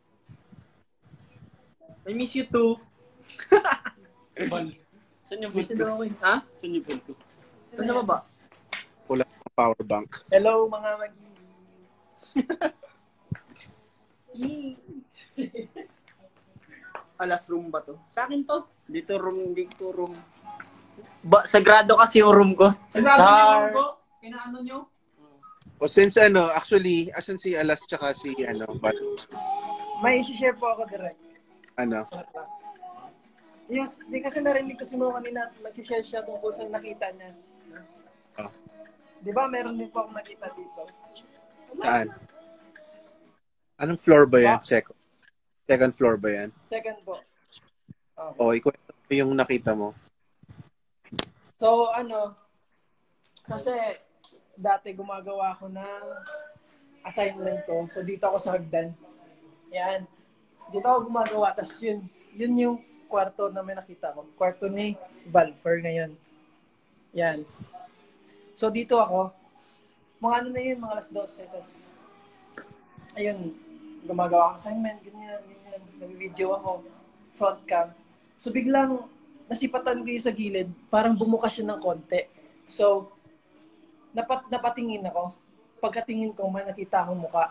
I miss you too. Bal. Saan yung food ko? Ha? Saan yung food ko? Saan sa baba? Wala ng power bank. Hello mga magiliw. Alas room ba to? Sa akin to. Dito room. Sagrado kasi yung room ko. Sagrado yung room ko? Inaano nyo? O since actually, asan si Alas tsaka si Val? May isi-share po ako direct. Ano? Yes, di kasi narinig ko si Mo kanina, nag-share siya tungkol sa nakita niya. Oh. Di ba meron din po akong nakita dito? Saan? Anong floor ba yan? Second floor ba yan? Second po. O, ikwento mo yung nakita mo. So, kasi dati gumagawa ako ng assignment ko. So, dito ako sa hagdan. Yan. Dito ako gumagawa. Tapos yun yung kwarto na may nakita ko. Kwarto ni Valper ngayon. Yan. So, dito ako. Mga na yun, mga alas 12. Tapos, ayun, gumagawa akong assignment, ganyan. Nag-video ako, front cam. So, biglang nasipatan ko yung sa gilid, parang bumukas siya ng konti. So, napatingin ako. Pagkatingin ko, may nakita akong muka.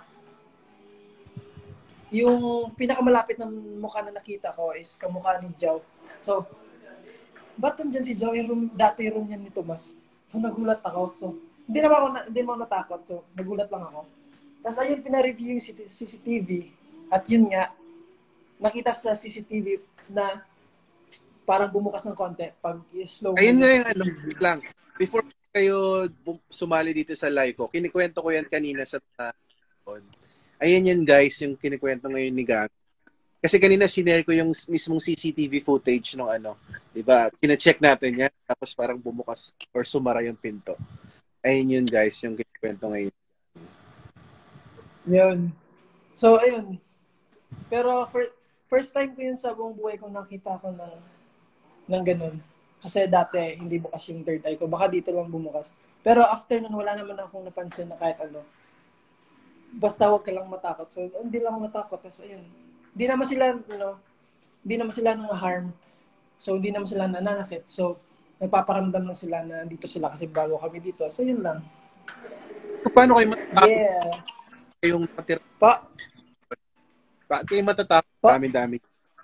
Yung pinakamalapit na mukha na nakita ko is kamukha ni Joe. So, ba't nandyan si Joe? Dati room yan ni Tomas. So, nagulat ako. So, hindi naman ako natakot. So, nagulat lang ako. Tapos, ayun, pinareview yung CCTV. At yun nga, nakita sa CCTV na parang bumukas ng konti pag slow. Ayun nga yung lang. Before kayo sumali dito sa live ko, kinikwento ko yan kanina sa ayun yan guys, yung kinikwento ngayon ni Gag. Kasi kanina sinare ko yung mismong CCTV footage ng diba? Kina-check natin yan, tapos parang bumukas or sumara yung pinto. Ayun yun guys, yung kinikwento ngayon. Yun. So, ayun. Pero first time ko yun sa buong buhay ko nakita ko ng ganun. Kasi dati, hindi bukas yung third eye ko. Baka dito lang bumukas. Pero after nun, wala naman akong napansin na kahit ano. Basta huwag ka lang matakot. So, hindi lang ako matakot. Tapos, ayun. Hindi naman sila nang harm. So, hindi naman sila nananakit. So, nagpaparamdam lang sila na dito sila kasi bago kami dito. So, yun lang. Paano kayo matatakot? Yeah. Kayong matira? Kayo matatakot? Dami-dami.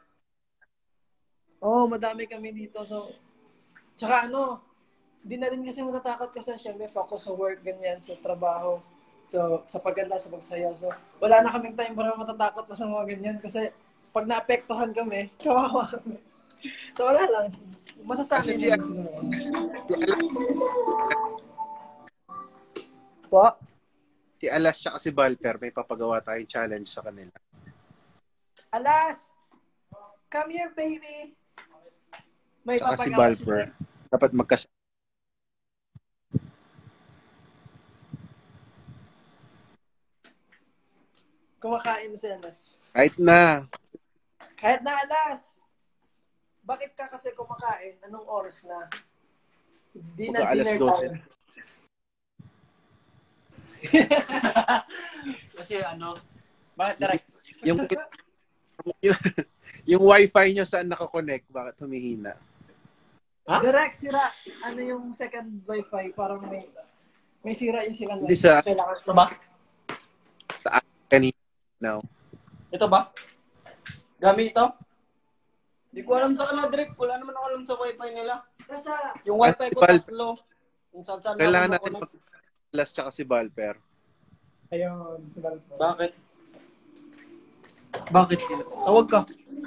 Oo, madami kami dito. So, tsaka hindi na rin kasi matatakot kasi syempre focus sa work, ganyan, sa trabaho. So, sa paganda, sa pagsayaw. So, wala na kaming time para matatakot pa sa mga ganyan kasi pag naapektuhan kami, kawawa kami. So, wala lang. Masasabi nila siguro. Po? Si Alas tsaka si Valper, may papagawa tayong challenge sa kanila. Alas! Come here, baby! May Tsaka si papagawa Valper, dapat magkasama. Kumakain si Alas. Kahit na. Kahit na Alas! Bakit ka kasi kumakain? Anong oras na? Hindi na Alas dinner 12. time. Kasi bakit direct? yung wifi nyo saan nakakonect? Bakit humihina? Ha? Direct sira. Ano yung second wifi? Parang may sira yung silang Hindi wifi. sa Kailangan ito ba? kanina now. Ito ba? Gamit ito? Hindi ko alam sa kanila, Direk. Wala naman ako alam sa wifi nila. Nasa, Yung wifi ko Val, tatlo. Kung saan ako kailangan natin makunik. mag-plus tsaka si Valper. ayun. Bakit? Bakit? Tawag ka.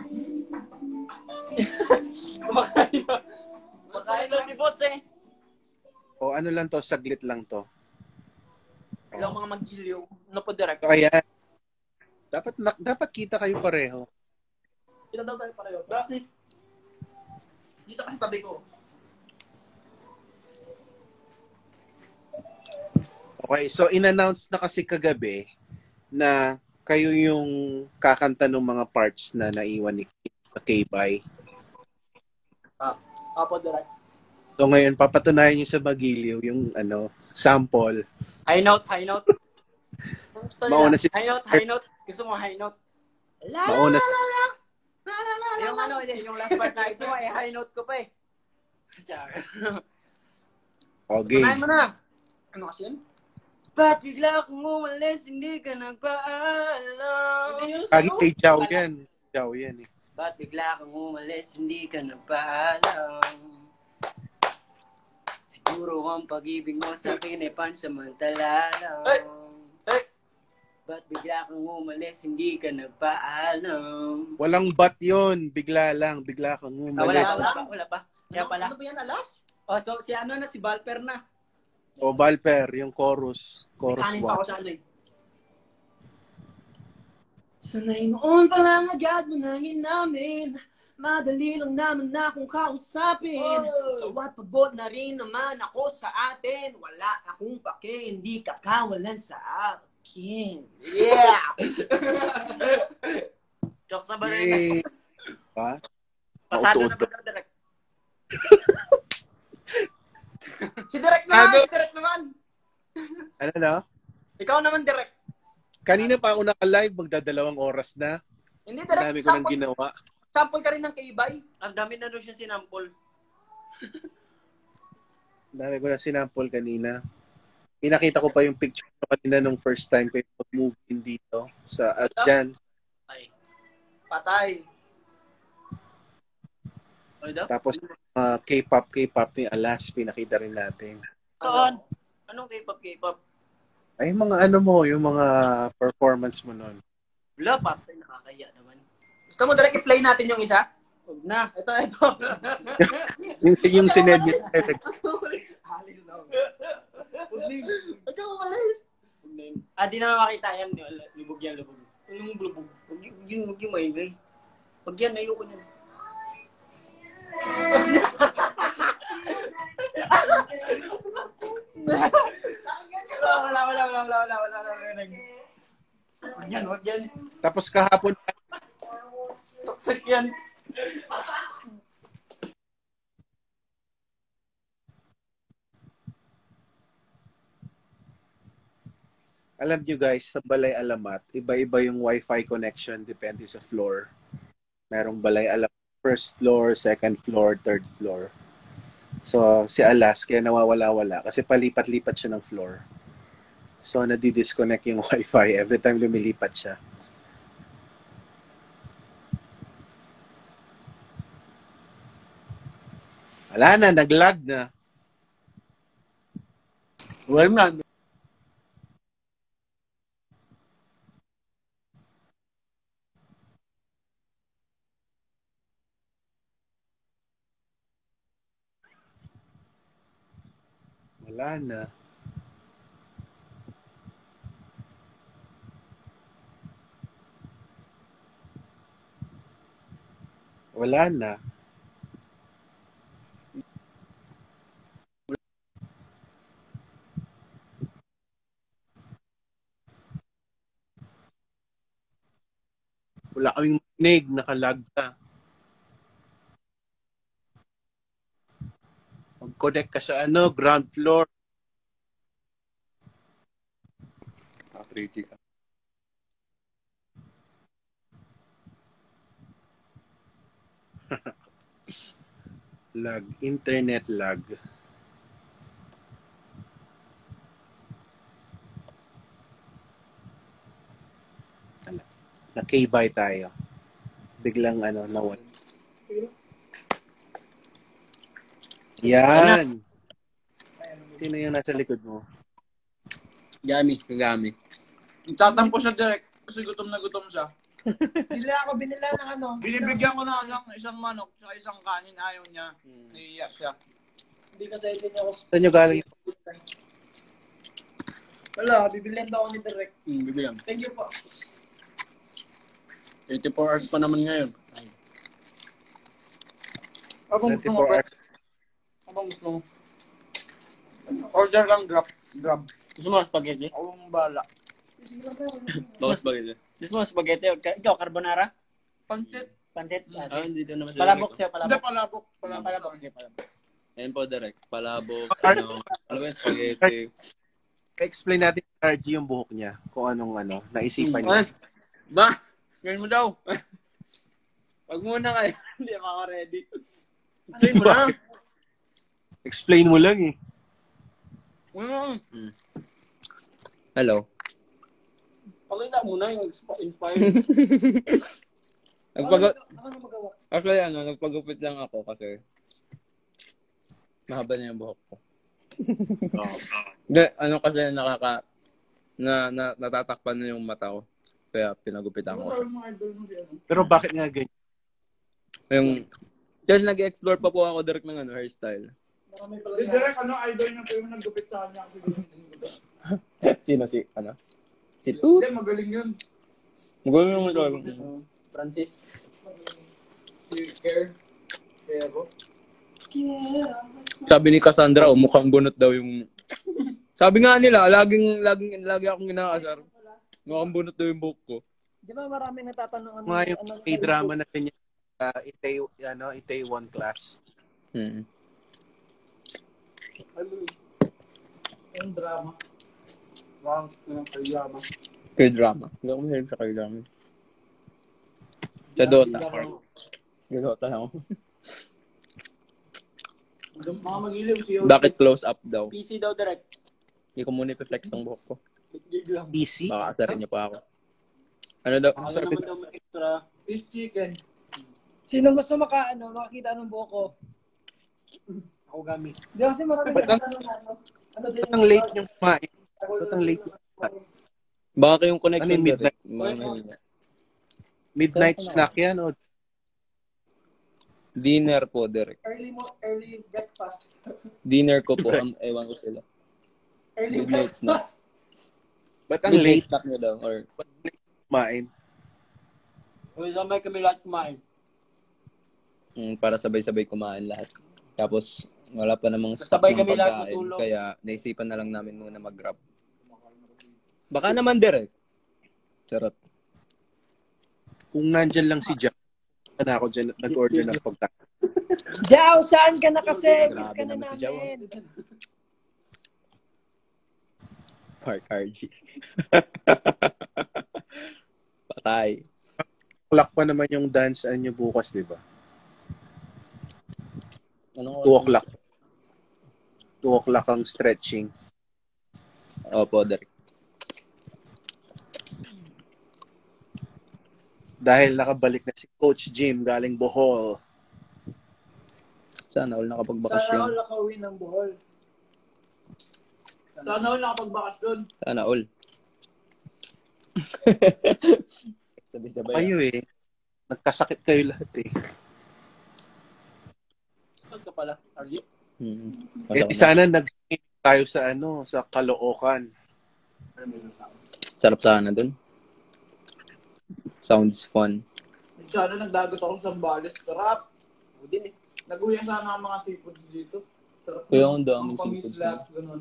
Kumakain na. Kumakain na si boss eh. O ano lang to, saglit lang to. Ilang mga mag-giliw. Ano po, Direk? So, ayan. Dapat kita kayo pareho. Kita daw tayo pareho. Bakit? Dito kasi tabi ko. Okay, so in-announce na kasi kagabi na kayo yung kakanta ng mga parts na naiwan ni K-Bay. Apo, Direk. So ngayon, papatunayan nyo sa Magiliw yung sample. High note, high note. Mauna si... High note, high note. Gusto mo high note? Mauna si... Yung yung last part na gusto mo, high note ko pa eh. Okay. Kunain mo na. Ano kasi yun? Ba't bigla akong umalis, hindi ka nagpaalam? Hindi yun Lagi sa'yo? kay Chow yan. Chow yan eh. Ba't bigla akong umalis, hindi ka nagpaalam? Siguro ang pag-ibig mo sa akin ay pansamantala lang. Ba't bigla kang umalis, hindi ka nagpaalam? Walang bat yun. Bigla lang. Bigla kang umalis. Wala pa. Kaya pala. Ano ba yan, alas? O, si ano na, si Valper na. O Valper, yung chorus. May Chorus kanin pa 1. ako sa ano eh. Sanay noon pa lang agad manangin namin. Madali lang naman akong kausapin. So what, pagod na rin naman ako sa atin. Wala akong pake, hindi kakawalan sa akin. Yeah! Jokes na ba rin? Ha? Pasado na ba daw, Direk? Si Direk naman! Si Direk naman! Ano na? Ikaw naman, Direk. Kanina pa ako naka-live, magdadalawang oras na. Hindi, Ang Direk. dami ko nang ginawa. Sample ka rin ng K-Bay. Ang dami na doon siya sinampol. Ang dami ko na sinampol kanina. Pinakita ko pa yung picture ko kanina nung first time ko yung mag-move in dito. Dyan. Ay. Patay. Tapos K-pop ni Alas, pinakita rin natin. Saan? Anong K-pop? Ay, mga yung mga performance mo nun. Wala, patay. Nakakaya naman. Gusto mo direct i-play natin yung isa? Huwag na. Ito. yung sined niya. Halis na ako. Ito ko malis. Di naman makita yan. Lubog yan, lubog. Anong lubog? Huwag yung maingay. Huwag yan, ayoko niyan. Wala. Wag yan. Tapos kahapon, Toxic yan. alam nyo guys, sa Balay Alamat, iba-iba yung wifi connection depende sa floor. Merong Balay Alamat, first floor, second floor, third floor. So, si Alas, kaya nawawala-wala kasi palipat-lipat siya ng floor. So, nadi-disconnect yung wifi every time lumilipat siya. Wala na, nag-lag na. Well, man. Wala na. Wala na. Wala kaming marinig, nakalag ka. Mag-connect ka sa ground floor. 3G ka. Lag. Internet lag. Na-K-bye tayo. Biglang nawala. Yan. Sino yung nasa likod mo? Gami. Tatampo siya direct kasi gutom na gutom siya. Binila ng ano. Binibigyan ko na isang manok sa isang kanin, ayaw niya. Naiiyak siya. Hindi kasi hindi niya ako. Saan nyo galing? Wala, bibilihan daw ako ni Direk. Bibigyan. Thank you po. 84 hours pa naman ngayon. Abang gusto mo 24 pa? hours. Abang gusto mo? Order lang grab. Gusto mo spaghetti? Ako mong bala. Bawas spaghetti. Gusto mo spaghetti? Ikaw, carbonara? Pancit. Pancit? Hindi doon naman Palabok siya, Hindi, palabok. palabok. Sige, palabok. Ayan po, direct. Palabok, alam mo yung spaghetti. Explain natin kay RG yung buhok niya. Kung anong naisipan niya. Ba? Ngayon mo daw. Wag muna kayo. Hindi ako ready. Explain mo lang. Explain mo lang eh. Hello. Pakita muna yung inspire. Actually, nagpagupit lang ako kasi mahaba na yung buhok ko. Hindi, kasi natatakpan na yung mata ko. Kaya pinagupitan ko. Pero bakit nga ganyan? Dahil nag-explore pa po ako direct ng hairstyle. Direct idol niya po yung naggupit sa kanya. Sino Si Toot? Hindi, magaling yun. Magaling yung ito. Francis. Si Care. Kaya ako. Sabi ni Cassandra, mukhang bunot daw yung... Sabi nga nila, lagi akong inaasar. Mukhang bunot daw yung buhok ko. Di ba maraming natatanong Mga yung K-drama na ganyan. Itaewon class. Yung drama. Wow, yung kayama. K-drama. Hindi ako mahilig sa K-drama. Sa Dota. Sa Dota ako. Mga mag-iliw siya. Bakit close up daw? PC daw direct. Hindi ko muna i-flex ng buhok ko. PC? Baka asarin niyo pa ako. Ano daw? Ano naman daw may extra? Fish chicken. Sinong gusto makakita ng buhok ko? Ako gamit. Hindi kasi maraming natatanong na ano din Ang late niyong kumain. Ang late niyong kumain. Baka yung connection midnight? direct. Midnight snack yan o Dinner po, direct. early breakfast. Dinner ko po. Ewan ko sila. Early Midnight snack. breakfast. ba't ang late snack nyo daw? Or kumain? Uy, sabay kami lahat kumain. para sabay-sabay kumain lahat. Tapos, wala pa namang stock Sabay ng kami lahat pagkain. matulog. Kaya, naisipan na lang namin muna mag-grab. Baka naman direct. Charot. Kung nandyan lang si Jack, na ako dyan nag-order ng pagkain. Jao, saan ka na kasi? Miss ka na naman si Jao. namin. Park RG. Patay. Clock pa naman yung dance nyo bukas, di ba? Anong 2 o'clock. 2 o'clock ang stretching. Opo, direct. Dahil nakabalik na si Coach Jim galing Bohol. Sana all Sana nakapagbakasyon. ako nakauwi ng Bohol. Sana ako nakapagbakas doon. Sana all. Sabay-sabay. Kayo nagkasakit kayo lahat Saan ka pala, RG? Sana tayo sa Caloocan. Sarap sana dun. Sounds fun. Sana nagdagat ako sa Zambales. Sarap. O din Nag-uya sana ang mga seafoods dito. Sarap. Kaya ang daming Mga seafoods pamislat, ganun.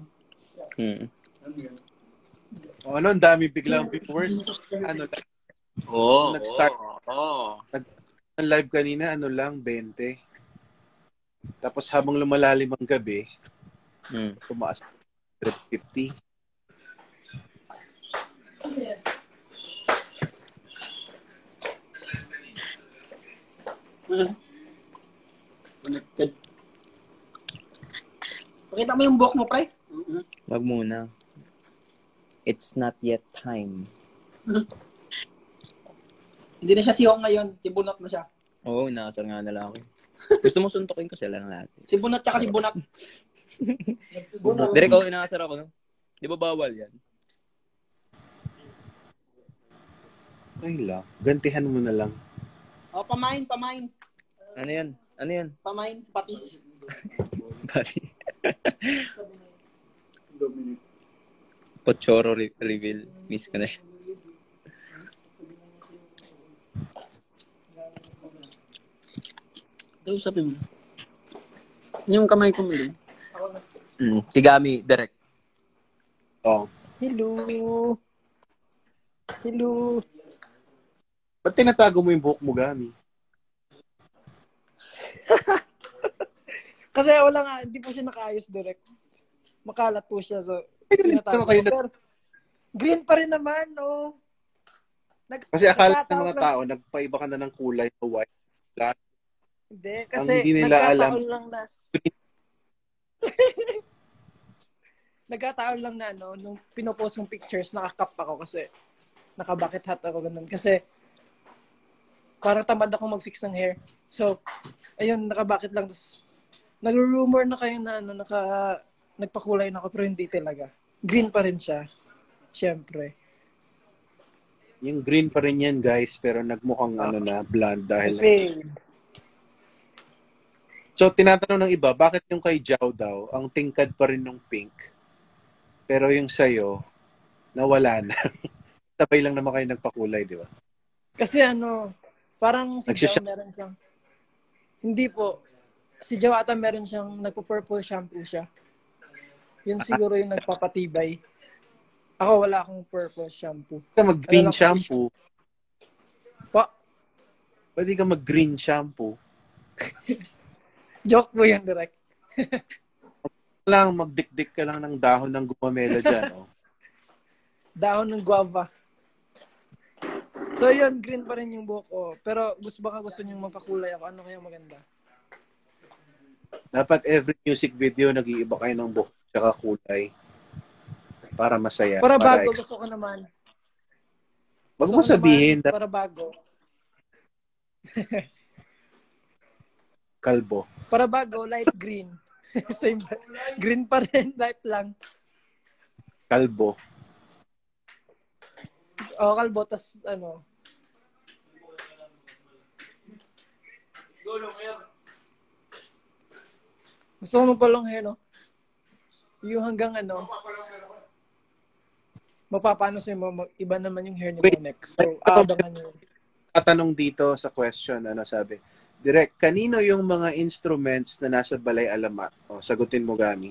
Ang dami biglang viewers. Nag-start. Ang live kanina, 20. Tapos habang lumalalim ang gabi, tumaas 150. Connected. Pakita mo yung buhok mo, pre. Wag muna. It's not yet time. Hindi na siya siyong ngayon. Si Bunot na siya. Oo, nakasar nga na lang ako. Gusto mo suntukin ko sila na natin. Si Bunot tsaka si Bunot. Direk ako, inakasar ako, no? Di ba bawal yan? Ay lang. Gantihan mo na lang. Oh, pamain. Ano yan? Pamain, patis. Bali. Pochoro reveal. Miss ko na siya. Ito, sabi mo. Yung kamay ko muli. Si Gami, direct. Oh. Hello. Ba't tinatago mo yung buhok mo, Gami? Kasi wala nga, hindi po siya nakaayos direct. Makalat po siya. So, tinatago ko. Pero, green pa rin naman, no? Kasi akala ng mga tao, nagpaiba ka na ng kulay na white. Black. Hindi, Ang kasi hindi nila alam. Nagkataon lang na, no, nung pinopost yung pictures, nakakap ako kasi nakabakit hat ako ganun. Kasi parang tamad ako mag-fix ng hair. So, ayun, nakabakit lang. Tapos, nag-rumor na kayo na, nagpakulay na ako, pero hindi talaga. Green pa rin siya. Siyempre. Yung green pa rin yan, guys, pero nagmukhang blonde dahil... Fade. So, tinatanong ng iba, bakit yung kay Jao daw, ang tingkad pa rin ng pink, pero yung sa'yo, nawala na. Sabay lang naman kayo nagpakulay, di ba? Kasi parang si Jao meron siyang... Hindi po. Si Jao ata meron siyang nagpo-purple shampoo siya. Yun siguro yung nagpapatibay. Ako wala akong purple shampoo. Pwede ka mag-green shampoo. Pa? Pwede ka mag-green shampoo. Joke po yan, direct. Lang, magdikdik ka lang ng dahon ng gumamela dyan, no? Dahon ng guava. So yun, green pa rin yung buhok ko. Pero gusto nyo magpakulay ako. Ano kaya maganda? Dapat every music video, nag-iiba kayo ng buhok tsaka kulay. Para masaya. Para bago, gusto ko naman. Wag mo sabihin. Para bago. Kalbo. Para bago, light green. Same. Green pa rin, light lang. Kalbo. O, kalbo, tas Gusto mo magpa-long hair, no? Yung hanggang magpapano sa'yo mo, iba naman yung hair ni mo next. So, abangan nyo. Tatanong dito sa question, sabi? Direk, kanino yung mga instruments na nasa Balay Alamat? O, sagutin mo, Gami.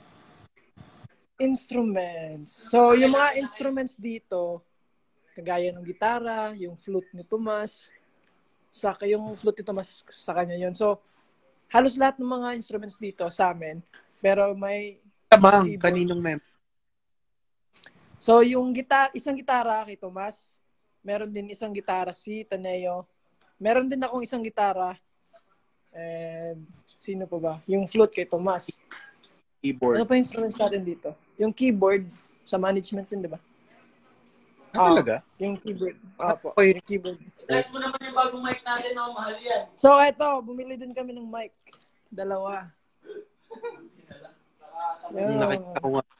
Instruments. So, yung mga instruments dito, kagaya ng gitara, yung flute ni Tomas, yung flute ni Tomas sa kanya yun. So, halos lahat ng mga instruments dito sa amin, pero may... Tamang, kaninong member? So, yung isang gitara kay Tomas, meron din isang gitara si Taneo, meron din akong isang gitara. And sino pa ba? Yung flute kay Tomas. Keyboard. Ano pa yung instruments natin dito? Yung keyboard sa management yun, di ba? Talaga? Yung keyboard. Po. Okay. Yung keyboard. Bless mo naman yung bagong mic natin, no? Mahal yan. So, eto, bumili din kami ng mic. 2. Nakita ko nga.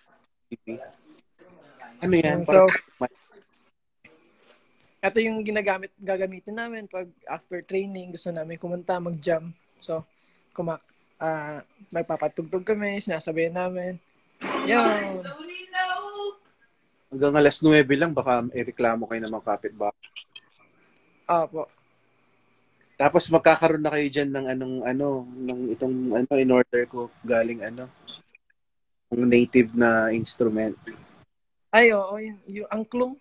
Ano yan? So, ito yung gagamitin namin pag after training, gusto namin kumanta, mag-jam. So, magpapatugtog kami, sinasabayan namin. Yan. Hanggang alas 9 lang, baka ireklamo kayo ng mga kapitbahay. Po. Tapos magkakaroon na kayo dyan ng in order ko, galing yung native na instrument. Ay, oo, yung angklung.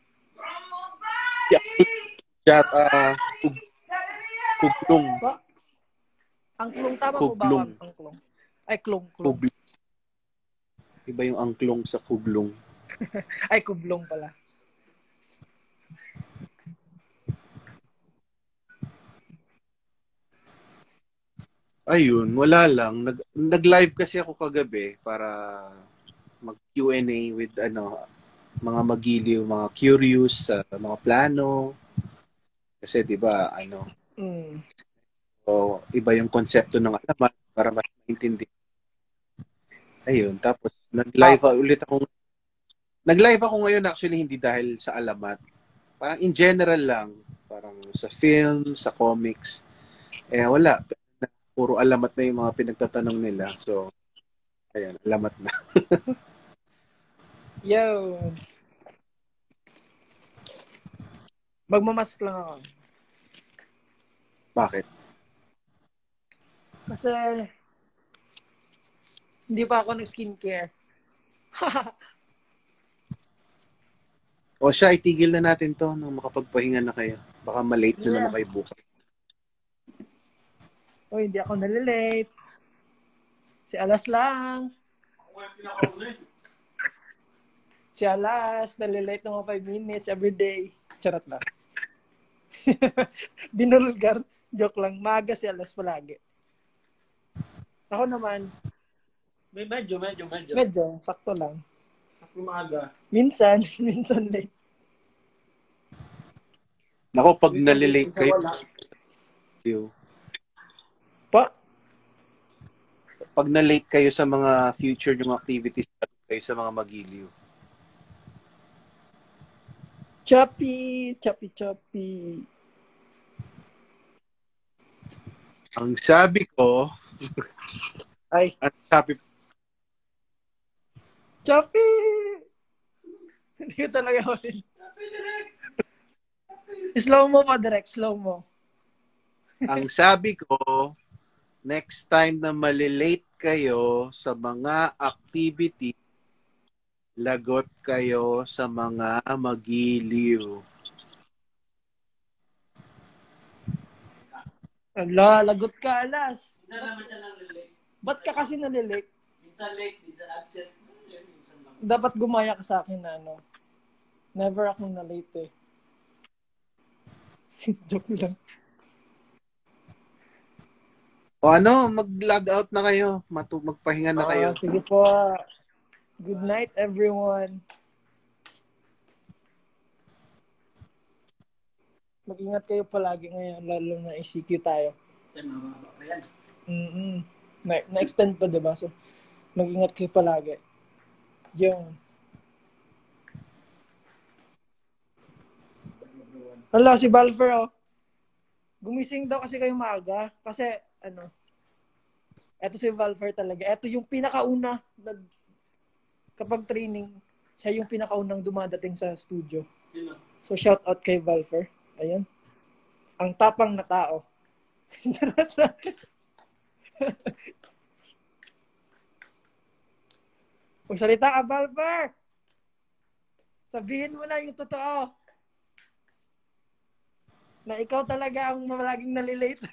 Kuglong. Angklung, tama po ba? Angklung. Ay, klung. Iba yung angklong sa kuglong. Ay, kublong pala. Ayun, wala lang. Nag-live kasi ako kagabi para mag-Q&A with mga magiliw, mga curious sa mga plano. Kasi 'di ba, Mm. o iba yung konsepto ng alamat para mas maintindihan. Ayun, tapos nag-live ako ngayon actually hindi dahil sa alamat. Parang in general lang, parang sa film, sa comics. Wala. Puro alamat na yung mga pinagtatanong nila. So, ayan, alamat na. Yo. Magmamask lang ako. Bakit? Kasi hindi pa ako nag-skincare. O siya, itigil na natin to nung makapagpahinga na kayo. Baka malate na naman kayo bukas. Uy, hindi ako nalilate. Si Alas lang. Si Alas, nalilate ng mga 5 minutes every day. Charot na. Binulgar. Joke lang. Maga si Alas palagi. Ako naman, Medyo. medyo, sakto lang. Ako maaga. Minsan, minsan late. Nako, pag nalilate kayo, pag na-late kayo sa mga future yung activities kayo sa mga magiliw. Choppy. Ang sabi ko, Ay, at sabi choppy! Hindi ko talaga ulit. Slow mo pa, direct. Slow mo. ang sabi ko, next time na malilate kayo sa mga activity, lagot kayo sa mga magiliw. Ala, lagot ka, Alas. Minsan naman siya lang late. Ba't ka kasi nalilate? Minsan late, minsan absent. Minsan lang. Dapat gumaya ka sa akin na never akong na-late eh. Joke lang. O mag-log out na kayo. Magpahinga na kayo. Sige po. Good night, everyone. Mag-ingat kayo palagi ngayon, lalo na ECQ tayo. Mababa pa yan. Na-extend pa, diba? So, mag-ingat kayo palagi. Yung. Hala, si Balfer, oh. Gumising daw kasi kayo maaga. Kasi, eto si Balfer talaga. Eto yung pinakauna, kapag training, siya yung pinakaunang dumadating sa studio. So, shout out kay Balfer. Ayan. Ang tapang na tao. Pagsalita ka, Balfer! Sabihin mo na yung totoo. Na ikaw talaga ang malaging nalilate.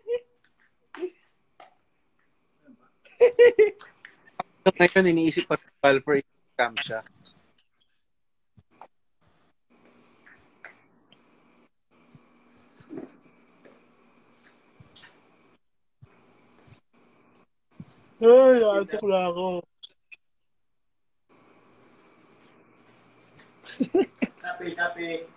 Ngayon, iniisip pa for scam siya. Ay, antok na ako. Kape.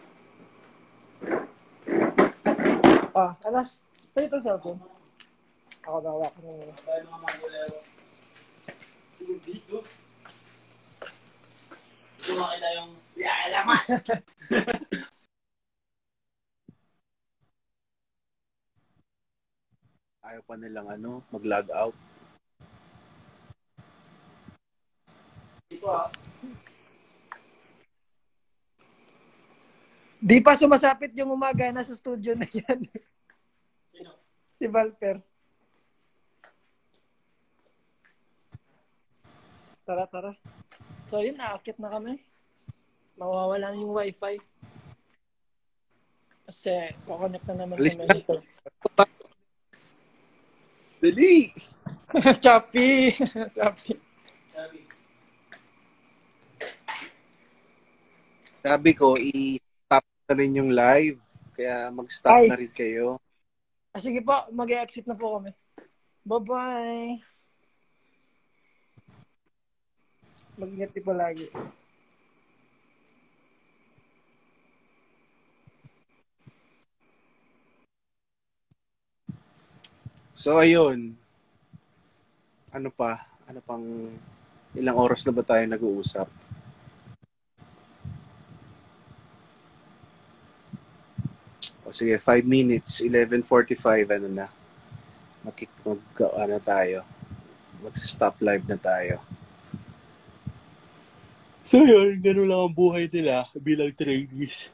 Alas, sa'yo ito cellphone. Ako bawa ko nung Tayo mga magulero. Dito. Dito makita yung Alamat. Ayaw pa nilang mag-log out. Dito Di pa sumasapit yung umaga na sa studio na yan. Sino? Si Valper. Tara. So yun, naakit na kami. Mawawala na yung wifi. Kasi kukonect na naman Alis kami na. nito. Dali! Choppy. Sabi ko, i-stop na rin yung live. Kaya mag-stop na rin kayo. Sige po, mag-exit na po kami. Bye-bye. Mag-ingat din palagi. So, ayun. Ano pa? Ano pang ilang oras na ba tayo nag-uusap? O sige, 5 minutes, 11:45 ano na. Ano tayo. Mag-stop live na tayo. So yun, ganun lang ang buhay nila bilang trainees.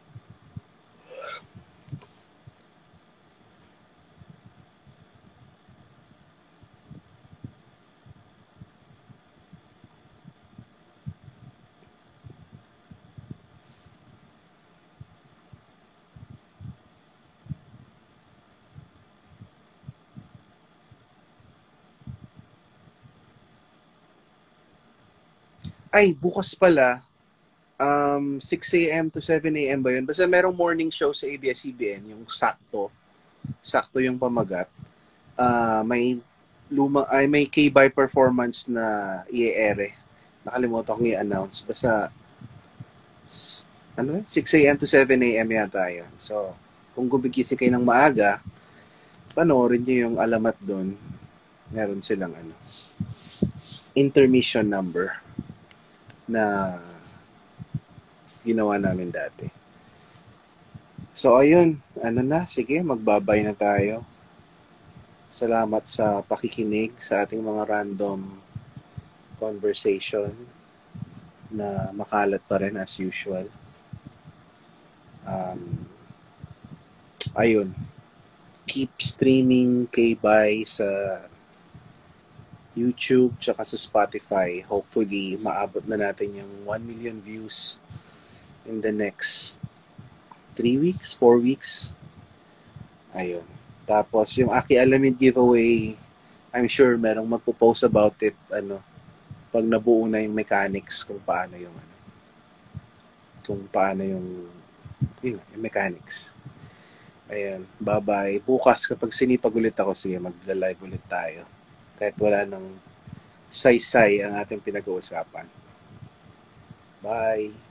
Ay, bukas pala, 6 a.m. to 7 a.m. ba yun? Basta merong morning show sa ABS-CBN, yung sakto yung pamagat. May K-by performance na i-ere. Nakalimutan kong i-announce. Basta, 6 a.m. to 7 a.m. yata yun. So, kung gumigising kayo ng maaga, panoorin nyo yung alamat doon. Meron silang intermission number na ginawa namin dati. So, ayun. Sige, magbabay na tayo. Salamat sa pakikinig sa ating mga random conversation na makalat pa rin as usual. Ayun. Keep streaming K-Buy sa YouTube tsaka sa Spotify. Hopefully, maabot na natin yung 1 million views in the next 3 weeks, 4 weeks. Ayun. Tapos, yung Aki Alamin giveaway, I'm sure merong magpo-post about it, pag nabuo na yung mechanics kung paano yung yung mechanics. Ayan. Bye-bye. Bukas, kapag sinipag ulit ako, sige, magla-live ulit tayo. Kahit wala nang saysay ang ating pinag-uusapan. Bye!